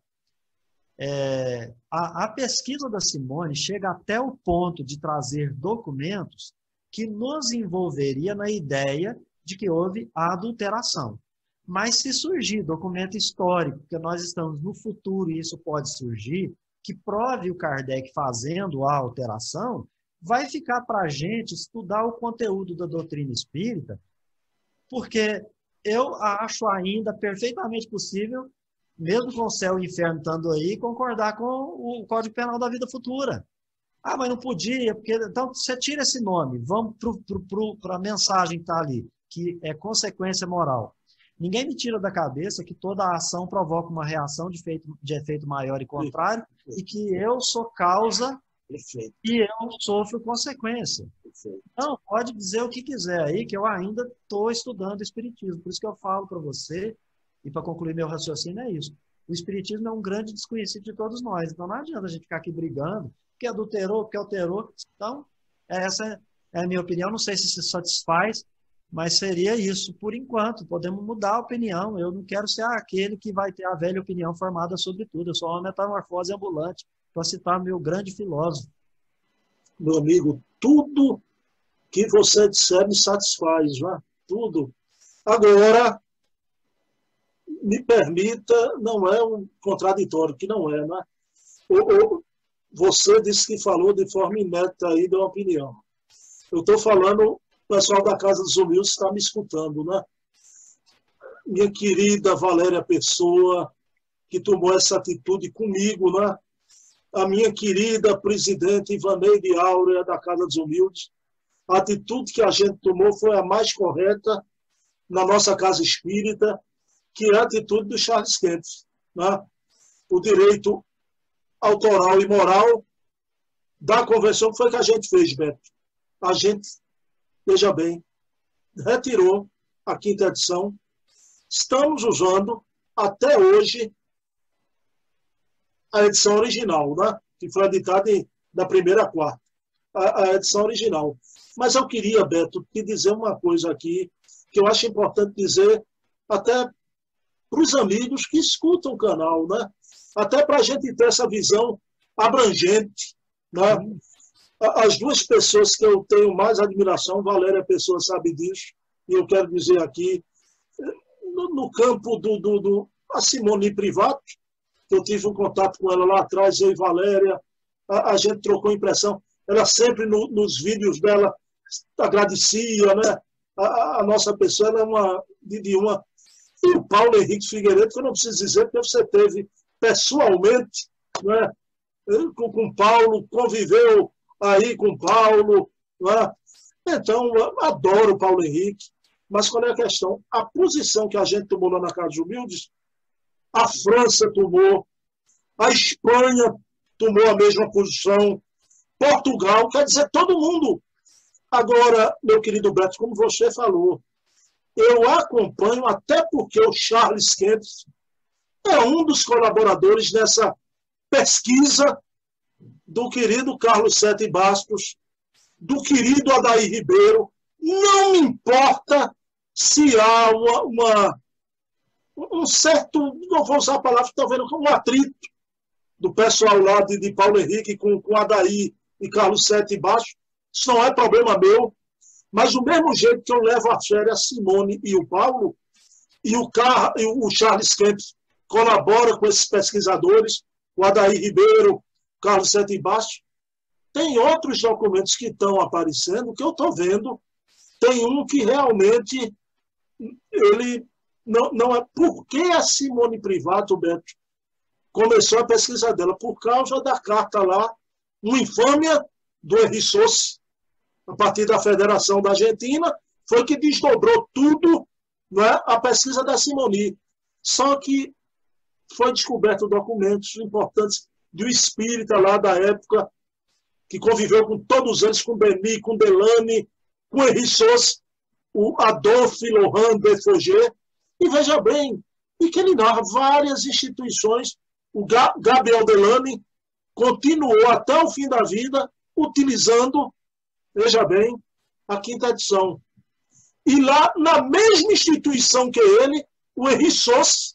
A pesquisa da Simone chega até o ponto de trazer documentos que nos envolveria na ideia de que houve a adulteração. Mas se surgir documento histórico, porque nós estamos no futuro e isso pode surgir, que prove o Kardec fazendo a alteração, vai ficar para a gente estudar o conteúdo da doutrina espírita, porque eu acho ainda perfeitamente possível, mesmo com o céu e o inferno estando aí, concordar com o Código Penal da Vida Futura. Ah, mas não podia, porque... Então, você tira esse nome, vamos para a mensagem que está ali, que é consequência moral. Ninguém me tira da cabeça que toda ação provoca uma reação de efeito maior e contrário, e que eu sou causa e eu sofro consequência. Então, pode dizer o que quiser aí, que eu ainda estou estudando o Espiritismo. Por isso que eu falo para você, e para concluir meu raciocínio é isso. O Espiritismo é um grande desconhecido de todos nós. Então, não adianta a gente ficar aqui brigando, porque adulterou, porque alterou. Então, essa é a minha opinião. Não sei se se satisfaz, mas seria isso por enquanto. Podemos mudar a opinião. Eu não quero ser aquele que vai ter a velha opinião formada sobre tudo. Eu sou uma metamorfose ambulante. para citar meu grande filósofo. Meu amigo, tudo que você disser me satisfaz, não é? Tudo. Agora, me permita, não é um contraditório, que não é, né? Você disse que falou de forma ineta aí, deu uma opinião. Eu estou falando, o pessoal da Casa dos Humildes está me escutando, né? Minha querida Valéria Pessoa, que tomou essa atitude comigo, né? A minha querida presidente Ivaneide Áurea, da Casa dos Humildes, a atitude que a gente tomou foi a mais correta na nossa casa espírita, que é a atitude do Charles Kempf, né? O direito autoral e moral da convenção que foi que a gente fez, Beto. A gente, veja bem, retirou a quinta edição. Estamos usando até hoje a edição original, né? Que foi editada da primeira à quarta, a edição original. Mas eu queria, Beto, te dizer uma coisa aqui que eu acho importante dizer até para os amigos que escutam o canal, né? Até para a gente ter essa visão abrangente, né? As duas pessoas que eu tenho mais admiração, Valéria Pessoa sabe disso, e eu quero dizer aqui, no campo a Simone Privato, eu tive um contato com ela lá atrás, eu e Valéria, a gente trocou impressão, ela sempre nos vídeos dela agradecia, né? A nossa pessoa ela é uma. E o Paulo Henrique Figueiredo, que eu não preciso dizer, porque você teve pessoalmente, né? Com o Paulo, conviveu aí com o Paulo, né? Então, eu adoro o Paulo Henrique, mas qual é a questão? A posição que a gente tomou lá na Casa dos Humildes, a França tomou, a Espanha tomou a mesma posição, Portugal, quer dizer, todo mundo. Agora, meu querido Beto, como você falou, eu acompanho até porque o Charles Kempf é um dos colaboradores dessa pesquisa do querido Carlos Sete Bastos, do querido Adair Ribeiro. Não me importa se há um certo, não vou usar a palavra, talvez um atrito do pessoal lá de Paulo Henrique com Adair e Carlos Sete Bastos. Isso não é problema meu, mas do mesmo jeito que eu levo a sério a Simone e o Paulo, e o Charles Kempf colabora com esses pesquisadores, o Adair Ribeiro, Carlos Sete Bastos, tem outros documentos que estão aparecendo que eu estou vendo. Tem um que realmente ele não é. Por que a Simone Privato, Beto, começou a pesquisa dela? Por causa da carta lá, uma infâmia do Henri Sousa, a partir da Federação da Argentina, foi que desdobrou tudo, né, a pesquisa da Simone. Só que foi descoberto documentos importantes do espírita lá da época, que conviveu com todos eles, com Beni, com Delane, com Henri Sousa, o Adolphe Laurent de Fouget, e veja bem, e que ele narra várias instituições. O Gabriel Delane continuou até o fim da vida utilizando, veja bem, a quinta edição. E lá, na mesma instituição que ele, o Henri Sousa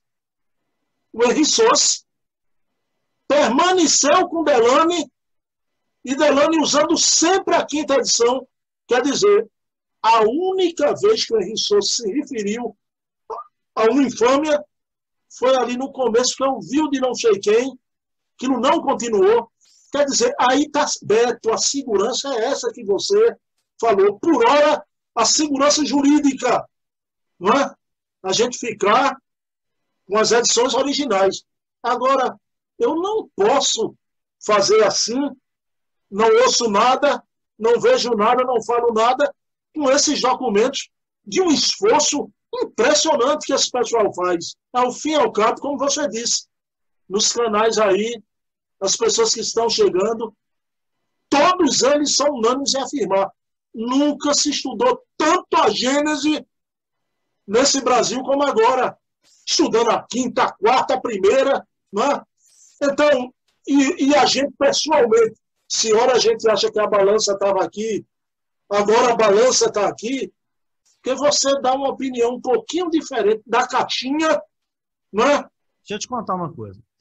permaneceu com Delane, e Delane usando sempre a quinta edição. Quer dizer, a única vez que o Henri Sousa se referiu a uma infâmia foi ali no começo, que eu vi o de não sei quem, que não continuou. Quer dizer, aí está, Beto, a segurança é essa que você falou. Por hora, a segurança jurídica, não é? A gente ficar com as edições originais. Agora, eu não posso fazer assim, não ouço nada, não vejo nada, não falo nada, com esses documentos de um esforço impressionante que esse pessoal faz. Ao fim e ao cabo, como você disse, nos canais aí, as pessoas que estão chegando, todos eles são unânimes em afirmar. Nunca se estudou tanto a Gênese nesse Brasil como agora. Estudando a quinta, a quarta, a primeira. Né? Então, e a gente pessoalmente, se ora a gente acha que a balança estava aqui, agora a balança está aqui, porque você dá uma opinião um pouquinho diferente da caixinha. Né? Deixa eu te contar uma coisa.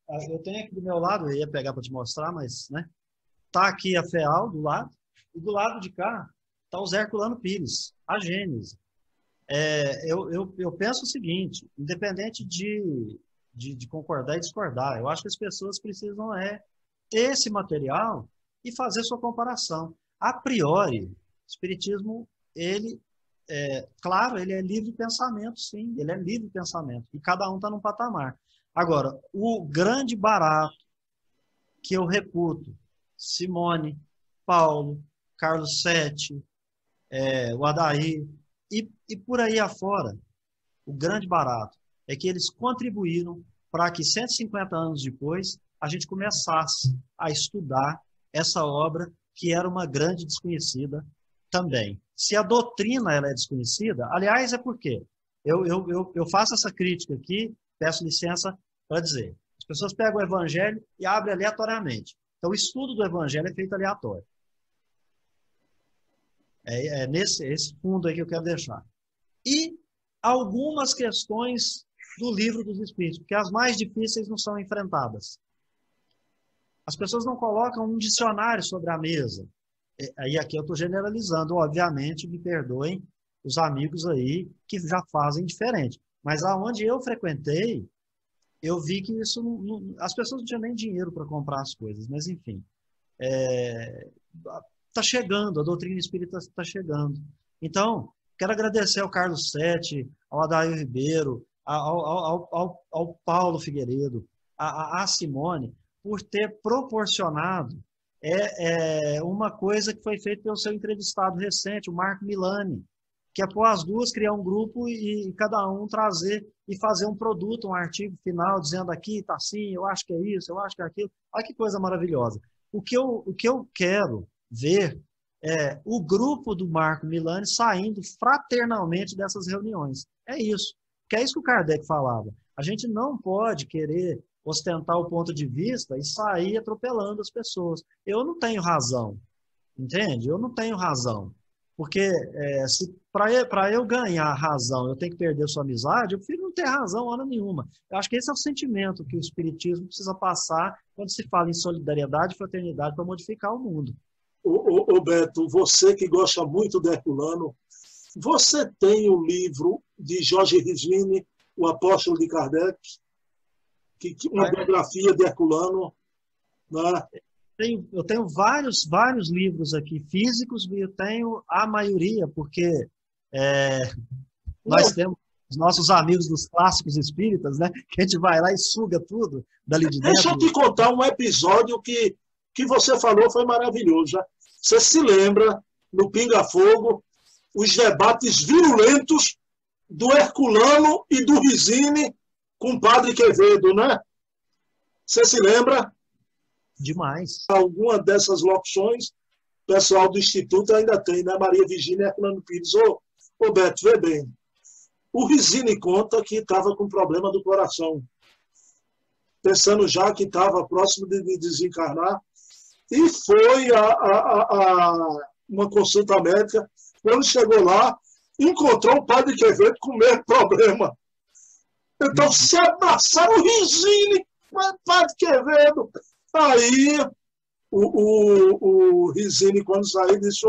Eu tenho aqui do meu lado, eu ia pegar para te mostrar, mas, né? Tá aqui a FEAL do lado, e do lado de cá tá o Zé Herculano Pires, a Gênese. Eu penso o seguinte, independente de concordar e discordar, eu acho que as pessoas precisam ter esse material e fazer sua comparação. A priori, o Espiritismo, claro, ele é livre pensamento, sim, ele é livre pensamento, e cada um está num patamar. Agora, o grande barato que eu reputo, Simone, Paulo, Carlos Sete, o Adair, e por aí afora, o grande barato é que eles contribuíram para que 150 anos depois a gente começasse a estudar essa obra que era uma grande desconhecida também. Se a doutrina ela é desconhecida, aliás, é porque eu faço essa crítica aqui, peço licença para dizer. As pessoas pegam o Evangelho e abrem aleatoriamente. Então, o estudo do Evangelho é feito aleatório. Esse fundo aí que eu quero deixar. E algumas questões do Livro dos Espíritos, porque as mais difíceis não são enfrentadas. As pessoas não colocam um dicionário sobre a mesa. Aí aqui eu estou generalizando, obviamente, me perdoem os amigos aí que já fazem diferente. Mas aonde eu frequentei, eu vi que isso as pessoas não tinham nem dinheiro para comprar as coisas, mas enfim. Está chegando, a doutrina espírita está chegando. Então, quero agradecer ao Carlos Sete, ao Adair Ribeiro, ao Paulo Figueiredo, a Simone, por ter proporcionado uma coisa que foi feita pelo seu entrevistado recente, o Marco Milani, que após as duas criar um grupo e cada um trazer e fazer um produto, um artigo final, dizendo aqui está assim, eu acho que é isso, eu acho que é aquilo. Olha que coisa maravilhosa. O que eu quero ver o grupo do Marco Milani saindo fraternalmente dessas reuniões. É isso. Que é isso que o Kardec falava. A gente não pode querer ostentar o ponto de vista e sair atropelando as pessoas. Eu não tenho razão, entende? Eu não tenho razão. Porque para eu ganhar razão, eu tenho que perder sua amizade, eu prefiro não ter razão hora nenhuma. Eu acho que esse é o sentimento que o Espiritismo precisa passar quando se fala em solidariedade e fraternidade para modificar o mundo. Ô Beto, você que gosta muito de Herculano, você tem o livro de Jorge Risvini, O Apóstolo de Kardec, uma biografia de Herculano, né? Eu tenho vários livros aqui físicos e eu tenho a maioria, porque nós temos os nossos amigos dos clássicos espíritas, né? Que a gente vai lá e suga tudo dali de dentro. Deixa eu te contar um episódio que você falou, foi maravilhoso. Já. Você se lembra, no Pinga Fogo, os debates virulentos do Herculano e do Risini com o Padre Quevedo, né? Você se lembra? Demais. Alguma dessas locuções, o pessoal do Instituto ainda tem, né? Maria Virgínia e Herculano Pires. Ô Beto, vê bem. O Risini conta que estava com problema do coração, pensando já que estava próximo de desencarnar, e foi uma consulta médica. Quando chegou lá, encontrou o Padre Quevedo com o mesmo problema. Então, se abraçaram o Risini, Padre Quevedo. Aí, o Risini, quando saiu, disse: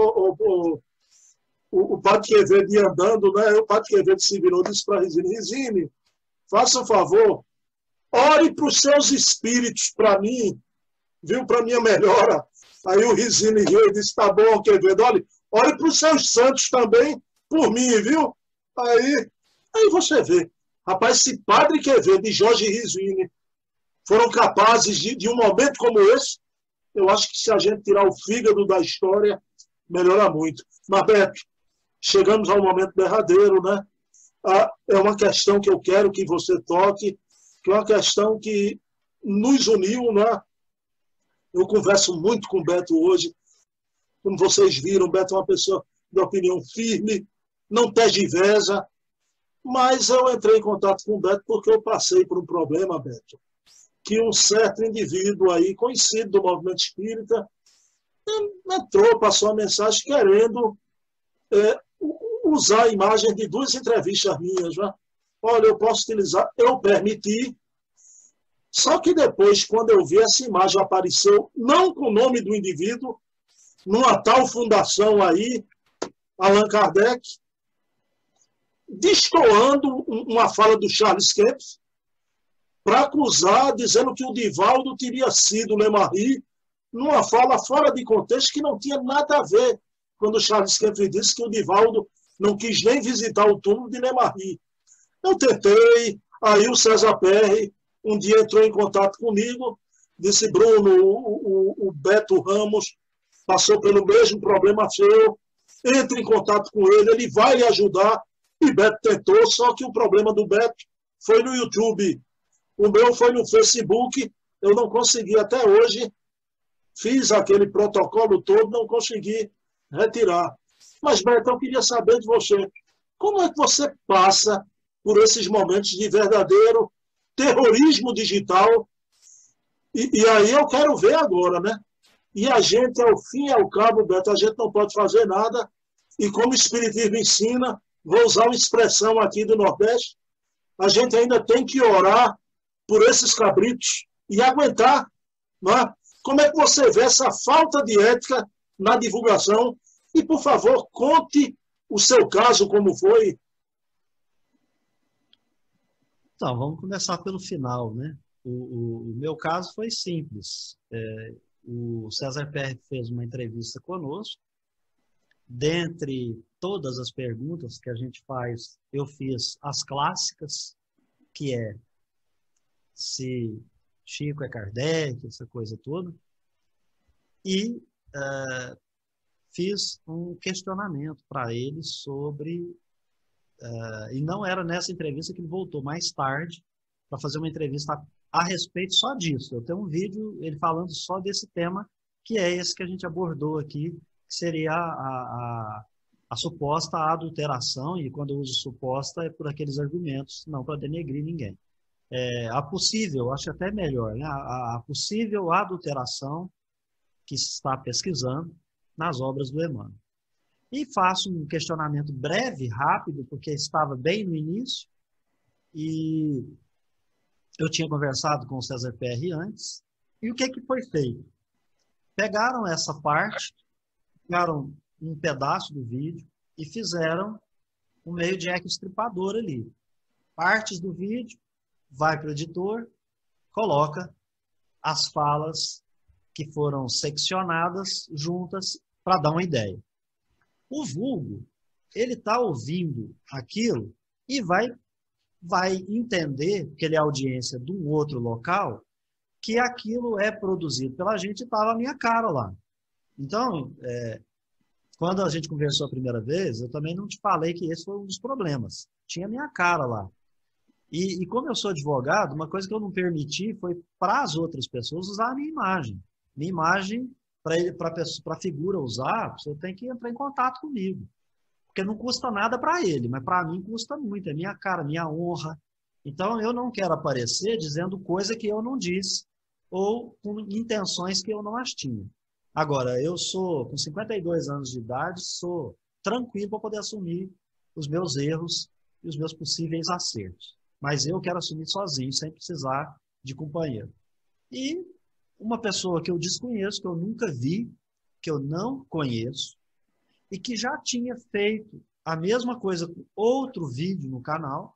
o Padre Quevedo ia andando, né? O Padre Quevedo se virou e disse para Risini: Risini, faça um favor, ore para os seus espíritos, para mim, viu, para minha melhora. Aí o Risini riu e disse: tá bom, Quevedo, ore para os seus santos também, por mim, viu? Aí você vê, rapaz, se Padre Quevedo e Jorge Risini foram capazes de um momento como esse, eu acho que se a gente tirar o fígado da história, melhora muito. Mas, Beto, chegamos ao momento derradeiro, né? É uma questão que eu quero que você toque, que é uma questão que nos uniu, né? Eu converso muito com o Beto hoje. Como vocês viram, o Beto é uma pessoa de opinião firme, não tergiversa, mas eu entrei em contato com o Beto porque eu passei por um problema, Beto, que um certo indivíduo aí, conhecido do movimento espírita, entrou, passou a mensagem querendo usar a imagem de duas entrevistas minhas. Né? Olha, eu posso utilizar, eu permiti, Só que depois, quando eu vi essa imagem, apareceu, não com o nome do indivíduo, numa tal fundação aí, Allan Kardec, destoando uma fala do Charles Kempf, para acusar, dizendo que o Divaldo teria sido Lemarie, numa fala fora de contexto que não tinha nada a ver, quando o Charles Kempf disse que o Divaldo não quis nem visitar o túmulo de Lemarie. Eu tentei, aí o César Perry um dia entrou em contato comigo, disse, Bruno, o Beto Ramos passou pelo mesmo problema seu, entre em contato com ele, ele vai lhe ajudar. E Beto tentou, só que o problema do Beto foi no YouTube. O meu foi no Facebook, eu não consegui até hoje, fiz aquele protocolo todo, não consegui retirar. Mas, Beto, eu queria saber de você, como é que você passa por esses momentos de verdadeiro terrorismo digital? E aí eu quero ver agora, né? E a gente, ao fim e ao cabo, Beto, a gente não pode fazer nada, e como o Espiritismo ensina, vou usar uma expressão aqui do Nordeste, a gente ainda tem que orar por esses cabritos e aguentar. Não é? Como é que você vê essa falta de ética na divulgação? E, por favor, conte o seu caso, como foi. Então, vamos começar pelo final, né? O meu caso foi simples. O César Perry fez uma entrevista conosco. Dentre todas as perguntas que a gente faz, eu fiz as clássicas, que é se Chico é Kardec, essa coisa toda, e fiz um questionamento para ele sobre... e não era nessa entrevista que ele voltou mais tarde para fazer uma entrevista a respeito só disso. Eu tenho um vídeo ele falando só desse tema, que é esse que a gente abordou aqui, que seria a suposta adulteração, e quando eu uso suposta é por aqueles argumentos, não para denegrir ninguém. A possível, acho até melhor, né? A possível adulteração que se está pesquisando nas obras do Emmanuel. E faço um questionamento breve, rápido, porque estava bem no início, e eu tinha conversado com o César Perry antes, e o que foi feito? Pegaram essa parte, pegaram um pedaço do vídeo e fizeram um meio de eco estripador ali. Partes do vídeo, vai para o editor, coloca as falas que foram seccionadas juntas para dar uma ideia. O vulgo, ele está ouvindo aquilo e vai entender, porque ele é audiência de um outro local, que aquilo é produzido pela gente e estava a minha cara lá. Então, quando a gente conversou a primeira vez, eu também não te falei que esse foi um dos problemas. Tinha minha cara lá. E como eu sou advogado, uma coisa que eu não permiti foi para as outras pessoas usar a minha imagem. Minha imagem, para a figura usar, você tem que entrar em contato comigo. Porque não custa nada para ele, mas para mim custa muito. É minha cara, minha honra. Então, eu não quero aparecer dizendo coisa que eu não disse ou com intenções que eu não as tinha. Agora, eu sou, com 52 anos de idade, sou tranquilo para poder assumir os meus erros e os meus possíveis acertos. Mas eu quero assumir sozinho, sem precisar de companheiro. E uma pessoa que eu desconheço, que eu nunca vi, que eu não conheço, e que já tinha feito a mesma coisa com outro vídeo no canal,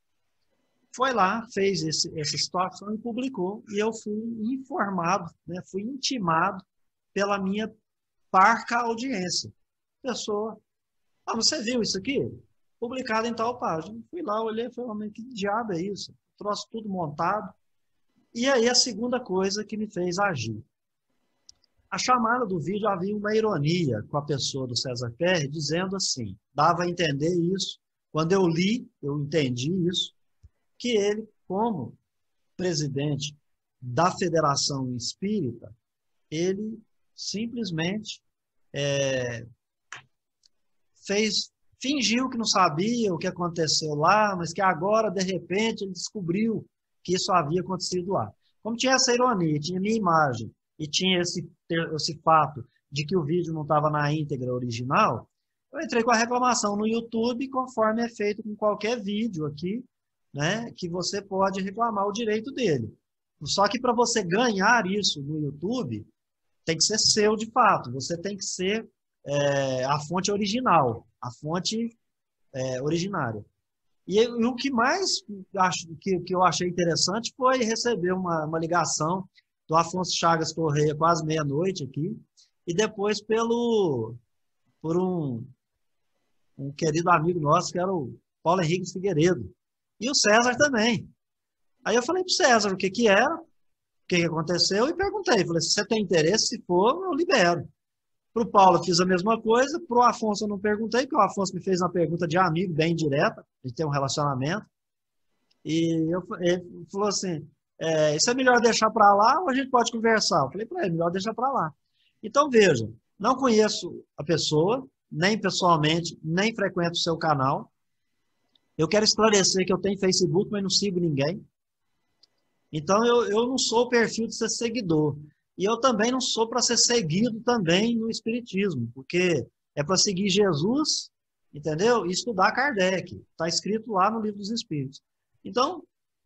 foi lá, fez essa situação e publicou, e eu fui informado, né, fui intimado pela minha parca audiência. Pessoa, você viu isso aqui? Publicado em tal página. Fui lá, olhei e falei, que diabo é isso? Trouxe tudo montado. E aí a segunda coisa que me fez agir. A chamada do vídeo havia uma ironia com a pessoa do César Perry, dizendo assim, dava a entender isso, quando eu li, eu entendi isso, que ele, como presidente da Federação Espírita, ele simplesmente fingiu que não sabia o que aconteceu lá, mas que agora, de repente, ele descobriu que isso havia acontecido lá. Como tinha essa ironia, tinha minha imagem, e tinha esse fato de que o vídeo não estava na íntegra original, eu entrei com a reclamação no YouTube, conforme é feito com qualquer vídeo aqui, né, que você pode reclamar o direito dele. Só que para você ganhar isso no YouTube, tem que ser seu de fato. Você tem que ser a fonte original, a fonte originária. E o que mais que eu achei interessante foi receber uma ligação do Afonso Chagas Correia, quase meia-noite aqui, e depois por um querido amigo nosso, que era o Paulo Henrique Figueiredo. E o César também. Aí eu falei para o César o que era, o que aconteceu, e perguntei. Falei, se você tem interesse, se for, eu libero. Para o Paulo eu fiz a mesma coisa, para o Afonso eu não perguntei, porque o Afonso me fez uma pergunta de amigo, bem direta, a gente tem um relacionamento. E ele falou assim, isso é melhor deixar para lá ou a gente pode conversar? Eu falei para ele, melhor deixar para lá. Então, veja, não conheço a pessoa, nem pessoalmente, nem frequento o seu canal. Eu quero esclarecer que eu tenho Facebook, mas não sigo ninguém. Então, eu não sou o perfil de ser seguidor. E eu também não sou para ser seguido também no Espiritismo, porque é para seguir Jesus, entendeu? E estudar Kardec. Está escrito lá no Livro dos Espíritos. Então,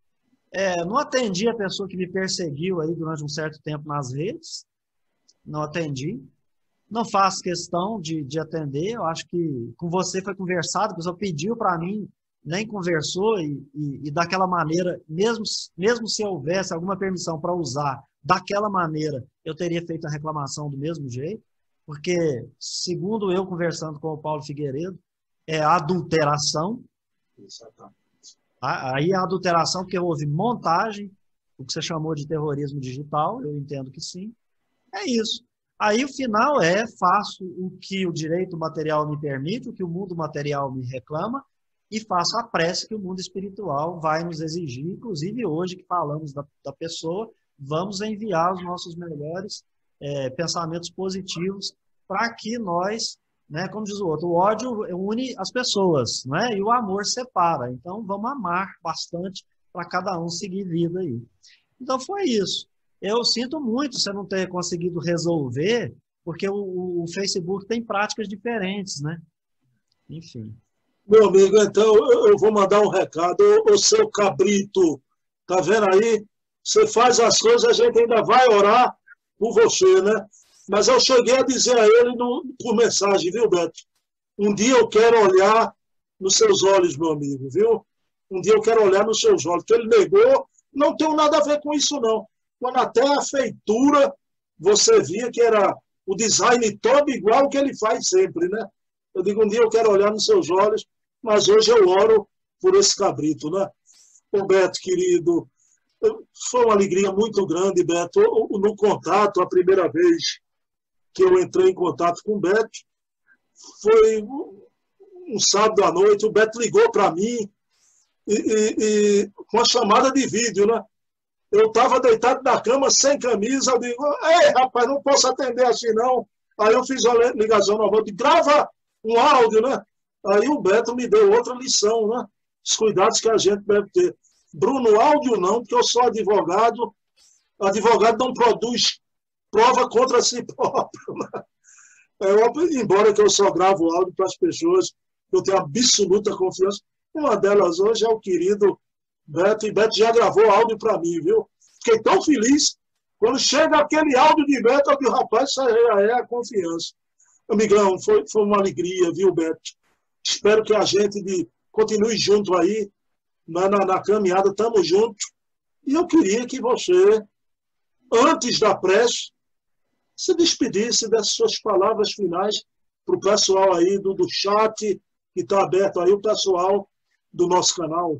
não atendi a pessoa que me perseguiu aí durante um certo tempo nas redes. Não atendi. Não faço questão de atender. Eu acho que com você foi conversado, a pessoa pediu para mim, nem conversou, e daquela maneira, mesmo se houvesse alguma permissão para usar daquela maneira, eu teria feito a reclamação do mesmo jeito, porque, segundo eu conversando com o Paulo Figueiredo, é adulteração. Exatamente. Aí a adulteração, porque houve montagem, o que você chamou de terrorismo digital, eu entendo que sim. É isso. Aí o final faço o que o direito material me permite, o que o mundo material me reclama, e faço a prece que o mundo espiritual vai nos exigir. Inclusive hoje que falamos da pessoa, vamos enviar os nossos melhores pensamentos positivos para que nós, né, como diz o outro, o ódio une as pessoas, né, e o amor separa. Então vamos amar bastante para cada um seguir vida aí. Então foi isso. Eu sinto muito você não ter conseguido resolver, porque o Facebook tem práticas diferentes, né? Enfim. Meu amigo, então eu vou mandar um recado. Ô seu cabrito, tá vendo aí? Você faz as coisas, a gente ainda vai orar por você, né? Mas eu cheguei a dizer a ele por mensagem, viu, Beto? Um dia eu quero olhar nos seus olhos, meu amigo, viu? Um dia eu quero olhar nos seus olhos. Que ele negou, não tem nada a ver com isso, não. Quando até a feitura, você via que era o design todo igual que ele faz sempre, né? Eu digo, um dia eu quero olhar nos seus olhos, mas hoje eu oro por esse cabrito, né? Ô Beto, querido, foi uma alegria muito grande, Beto. No contato, a primeira vez que eu entrei em contato com o Beto, foi um sábado à noite, o Beto ligou para mim com a chamada de vídeo, né? Eu estava deitado na cama, sem camisa, eu digo, ei, rapaz, não posso atender assim, não. Aí eu fiz uma ligação na volta, grava um áudio, né? Aí o Beto me deu outra lição, né? Os cuidados que a gente deve ter. Bruno, áudio não, porque eu sou advogado. Advogado não produz prova contra si próprio, né? Embora que eu só gravo áudio para as pessoas, eu tenho absoluta confiança. Uma delas hoje é o querido Beto, e Beto já gravou áudio para mim, viu? Fiquei tão feliz. Quando chega aquele áudio de Beto, eu digo, rapaz, isso aí é a confiança. Amigão, foi uma alegria, viu, Beto? Espero que a gente continue junto aí, na caminhada, estamos juntos. E eu queria que você, antes da prece, se despedisse das suas palavras finais para o pessoal aí do chat, que está aberto aí, o pessoal do nosso canal.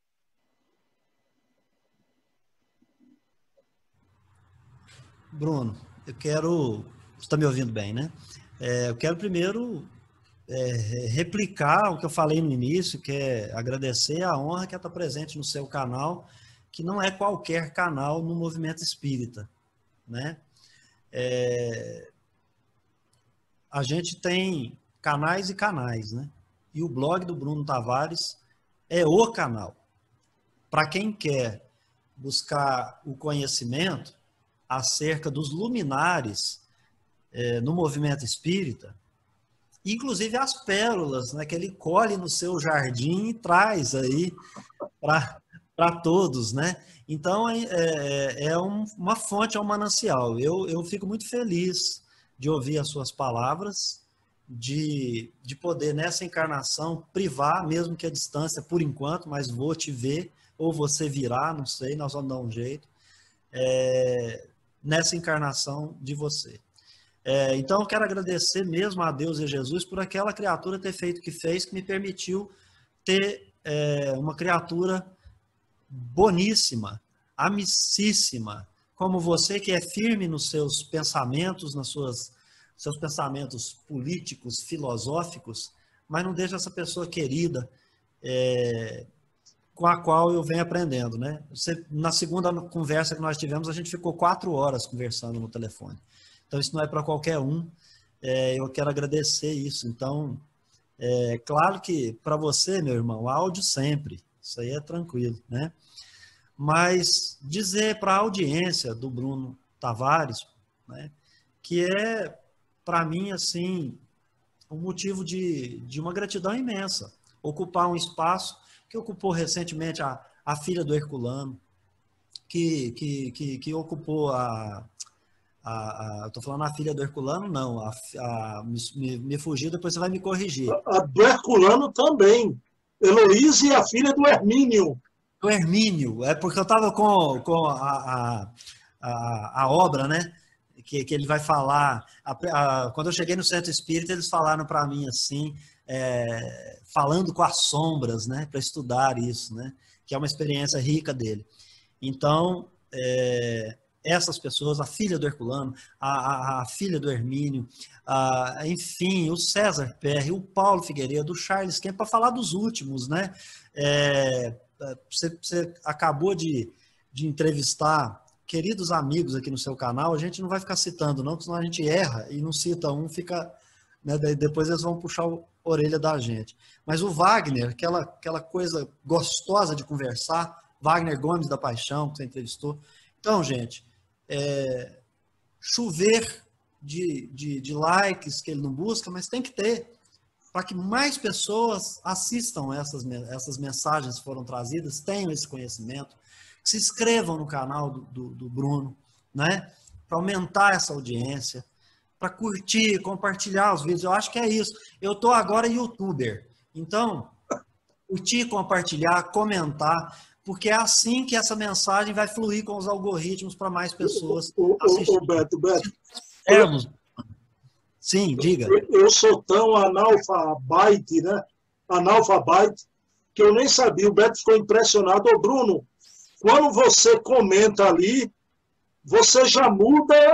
Bruno, eu quero... Você está me ouvindo bem, né? Eu quero primeiro replicar o que eu falei no início, que é agradecer a honra que é estar presente no seu canal, que não é qualquer canal no movimento espírita, né? A gente tem canais e canais, né? E o blog do Bruno Tavares é o canal. Para quem quer buscar o conhecimento acerca dos luminares no movimento espírita, inclusive as pérolas, né, que ele colhe no seu jardim e traz aí para para todos, né? Então, uma fonte, é um manancial. Eu fico muito feliz de ouvir as suas palavras, de poder, nessa encarnação, privar, mesmo que a distância, por enquanto, mas vou te ver, ou você virá, não sei, nós vamos dar um jeito, nessa encarnação de você. Então, eu quero agradecer mesmo a Deus e a Jesus por aquela criatura ter feito o que fez, que me permitiu ter uma criatura boníssima, amicíssima, como você, que é firme nos seus pensamentos, seus pensamentos políticos, filosóficos, mas não deixa essa pessoa querida, com a qual eu venho aprendendo, né? Na segunda conversa que nós tivemos, a gente ficou 4 horas conversando no telefone. Então, isso não é para qualquer um. Eu quero agradecer isso. Então, claro que para você, meu irmão, áudio sempre. Isso aí é tranquilo, né? Mas dizer para a audiência do Bruno Tavares, né, que para mim, assim, um motivo de uma gratidão imensa. Ocupar um espaço que ocupou recentemente a filha do Herculano, que ocupou estou falando a filha do Herculano, não, me fugiu, depois você vai me corrigir. A do Herculano também. Heloísa e a filha do Hermínio. O Hermínio, porque eu estava com a obra, né? Que ele vai falar. Quando eu cheguei no Centro Espírita, eles falaram para mim assim, falando com as sombras, né? Para estudar isso, né? Que é uma experiência rica dele. Então, essas pessoas, a filha do Herculano, a filha do Hermínio, enfim, o César Perry, o Paulo Figueiredo, o Charles Kemp, para falar dos últimos, né? Você acabou de entrevistar queridos amigos aqui no seu canal, a gente não vai ficar citando não, porque senão a gente erra e não cita um, fica, né, depois eles vão puxar a orelha da gente. Mas o Wagner, aquela coisa gostosa de conversar, Wagner Gomes da Paixão, que você entrevistou. Então, gente, chover de likes que ele não busca, mas tem que ter, para que mais pessoas assistam essas mensagens que foram trazidas, tenham esse conhecimento, que se inscrevam no canal do Bruno, né? Para aumentar essa audiência, para curtir, compartilhar os vídeos. Eu acho que é isso. Eu estou agora youtuber, então, curtir, compartilhar, comentar, porque é assim que essa mensagem vai fluir com os algoritmos para mais pessoas assistirem. Beto. Sim, diga. Eu sou tão analfabete, né? Analfabete, que eu nem sabia. O Beto ficou impressionado. Ô, Bruno, quando você comenta ali, você já muda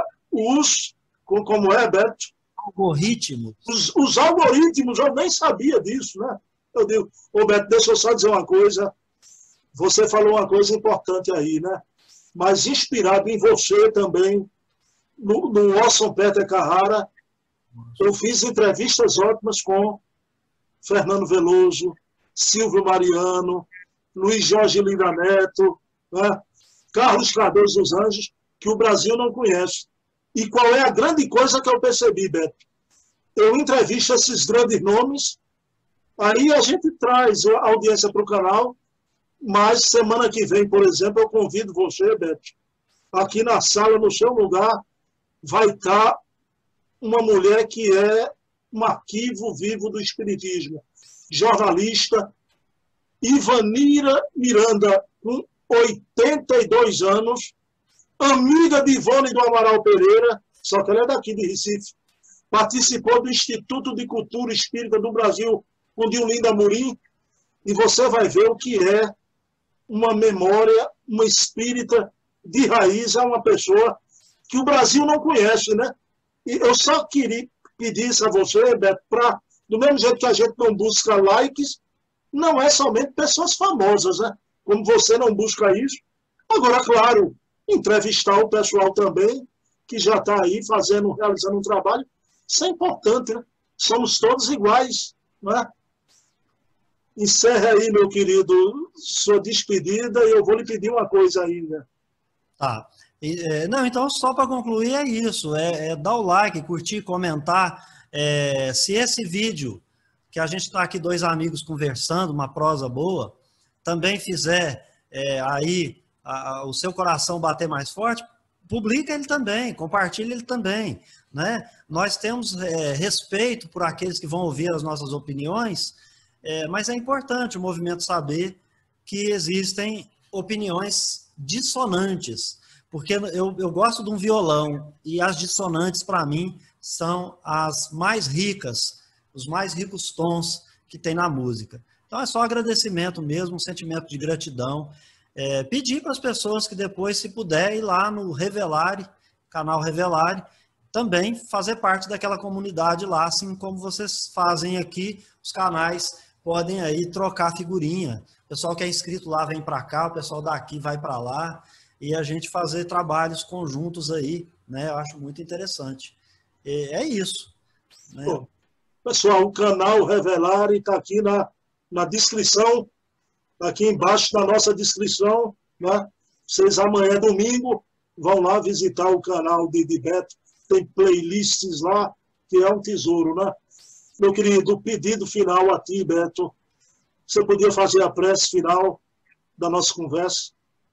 como é, Beto? Algoritmos. Os algoritmos, eu nem sabia disso, né? Eu digo, ô, Beto, deixa eu só dizer uma coisa. Você falou uma coisa importante aí, né? Mas inspirado em você também, no Orson Peter Carrara, eu fiz entrevistas ótimas com Fernando Veloso, Silvio Mariano, Luiz Jorge Lira Neto, né? Carlos Cardoso dos Anjos, que o Brasil não conhece. E qual é a grande coisa que eu percebi, Beto? Eu entrevisto esses grandes nomes, aí a gente traz a audiência para o canal, mas semana que vem, por exemplo, eu convido você, Beto, aqui na sala, no seu lugar, vai estar uma mulher que é um arquivo vivo do Espiritismo, jornalista, Ivanira Miranda, com 82 anos, amiga de Ivone do Amaral Pereira, só que ela é daqui de Recife, participou do Instituto de Cultura Espírita do Brasil, com Diolinda Amorim, e você vai ver o que é uma memória, uma espírita de raiz, é uma pessoa que o Brasil não conhece, né? E eu só queria pedir isso a você, Beto, do mesmo jeito que a gente não busca likes, não é somente pessoas famosas, né? Como você não busca isso. Agora, claro, entrevistar o pessoal também, que já está aí realizando um trabalho, isso é importante, né? Somos todos iguais, né? Encerre aí, meu querido, sua despedida, e eu vou lhe pedir uma coisa ainda. Tá. Não, então, só para concluir, é isso. Dar o like, curtir, comentar. Se esse vídeo, que a gente está aqui 2 amigos conversando, uma prosa boa, também fizer o seu coração bater mais forte, publica ele também, compartilha ele também, né? Nós temos respeito por aqueles que vão ouvir as nossas opiniões, mas é importante o movimento saber que existem opiniões dissonantes, porque eu gosto de um violão e as dissonantes, para mim, são as mais ricas, os mais ricos tons que tem na música. Então é só agradecimento mesmo, um sentimento de gratidão. Pedir para as pessoas que depois, se puder, ir lá no Revelare, canal Revelare, também fazer parte daquela comunidade lá, assim como vocês fazem aqui, os canais podem aí trocar figurinha. O pessoal que é inscrito lá vem para cá, o pessoal daqui vai para lá, e a gente fazer trabalhos conjuntos aí, né? Eu acho muito interessante. É isso. Né? Bom, pessoal, o canal Revelare está aqui na descrição, aqui embaixo na nossa descrição, né? Vocês amanhã, domingo, vão lá visitar o canal de Beto, tem playlists lá, que é um tesouro, né? Meu querido, pedido final a ti, Beto. Você podia fazer a prece final da nossa conversa?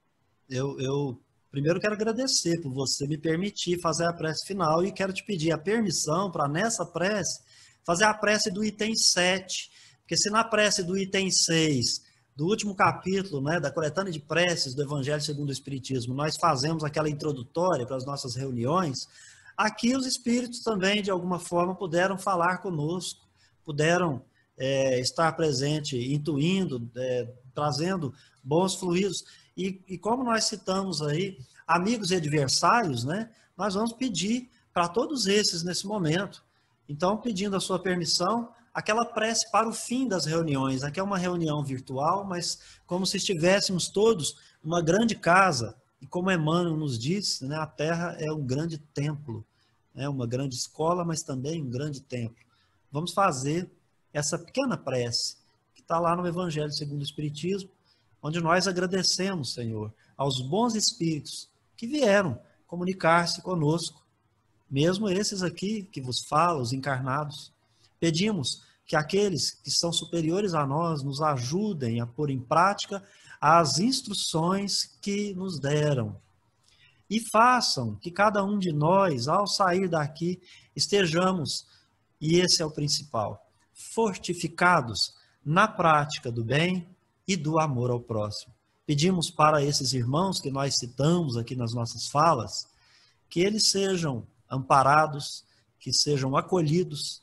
Eu primeiro quero agradecer por você me permitir fazer a prece final e quero te pedir a permissão para, nessa prece, fazer a prece do item 7, porque se na prece do item 6, do último capítulo, né, da coletânea de preces do Evangelho segundo o Espiritismo, nós fazemos aquela introdutória para as nossas reuniões, aqui os espíritos também, de alguma forma, puderam falar conosco, puderam estar presente, intuindo, trazendo bons fluidos. E como nós citamos aí, amigos e adversários, né, nós vamos pedir para todos esses nesse momento. Então, pedindo a sua permissão, aquela prece para o fim das reuniões. Aqui é uma reunião virtual, mas como se estivéssemos todos numa grande casa. E como Emmanuel nos disse, né, a Terra é um grande templo, né, uma grande escola, mas também um grande templo. Vamos fazer essa pequena prece, que está lá no Evangelho segundo o Espiritismo, onde nós agradecemos, Senhor, aos bons espíritos que vieram comunicar-se conosco, mesmo esses aqui que vos falam, os encarnados. Pedimos que aqueles que são superiores a nós nos ajudem a pôr em prática as instruções que nos deram. E façam que cada um de nós, ao sair daqui, estejamos, e esse é o principal, fortificados na prática do bem e do amor ao próximo. Pedimos para esses irmãos que nós citamos aqui nas nossas falas, que eles sejam amparados, que sejam acolhidos,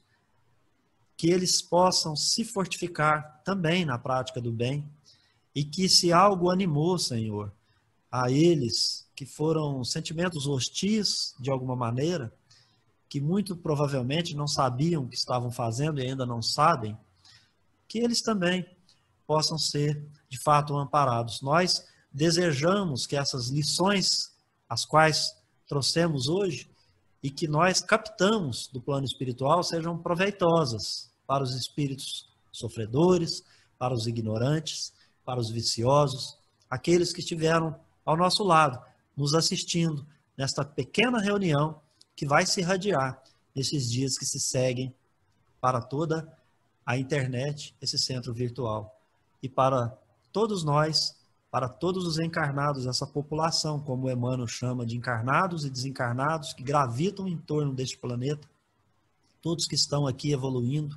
que eles possam se fortificar também na prática do bem, e que se algo animou, Senhor, a eles que foram sentimentos hostis de alguma maneira, que muito provavelmente não sabiam o que estavam fazendo e ainda não sabem, que eles também possam ser, de fato, amparados. Nós desejamos que essas lições, as quais trouxemos hoje, e que nós captamos do plano espiritual, sejam proveitosas para os espíritos sofredores, para os ignorantes, para os viciosos, aqueles que estiveram ao nosso lado, nos assistindo nesta pequena reunião que vai se irradiar nesses dias que se seguem para toda a internet, esse centro virtual. E para todos nós, para todos os encarnados, essa população, como o Emmanuel chama de encarnados e desencarnados, que gravitam em torno deste planeta, todos que estão aqui evoluindo,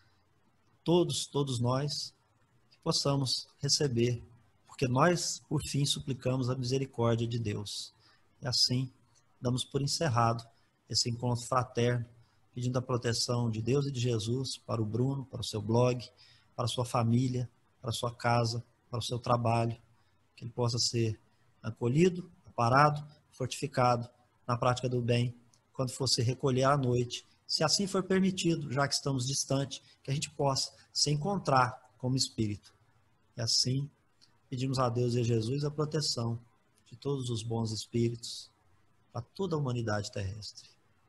todos nós, que possamos receber, porque nós, por fim, suplicamos a misericórdia de Deus. E assim, damos por encerrado esse encontro fraterno, pedindo a proteção de Deus e de Jesus para o Bruno, para o seu blog, para a sua família, para a sua casa, para o seu trabalho, que ele possa ser acolhido, amparado, fortificado na prática do bem, quando for se recolher à noite, se assim for permitido, já que estamos distantes, que a gente possa se encontrar como espírito. E assim, pedimos a Deus e a Jesus a proteção de todos os bons espíritos para toda a humanidade terrestre.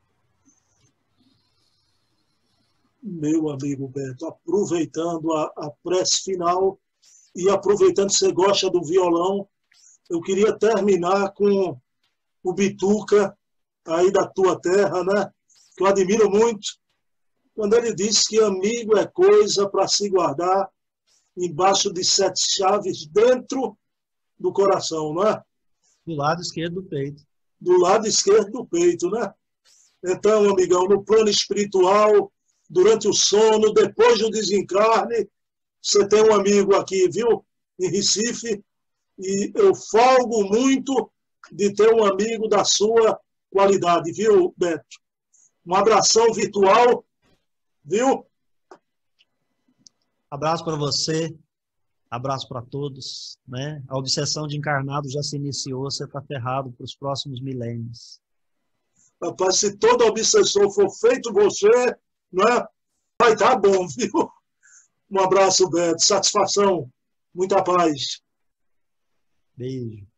Meu amigo Beto, aproveitando a prece final e aproveitando que você gosta do violão, eu queria terminar com o Bituca, aí da tua terra, né? Que eu admiro muito, quando ele diz que amigo é coisa para se guardar embaixo de 7 chaves, dentro do coração, não é? Do lado esquerdo do peito. Do lado esquerdo do peito, né? Então, amigão, no plano espiritual, durante o sono, depois do desencarne, você tem um amigo aqui, viu? Em Recife, e eu folgo muito de ter um amigo da sua qualidade, viu, Beto? Um abração virtual, viu? Abraço para você, abraço para todos, né? A obsessão de encarnado já se iniciou, você está ferrado para os próximos milênios. Rapaz, se toda obsessão for feito você, não é? Vai estar bom, viu? Um abraço, Beto. Satisfação. Muita paz. Beijo.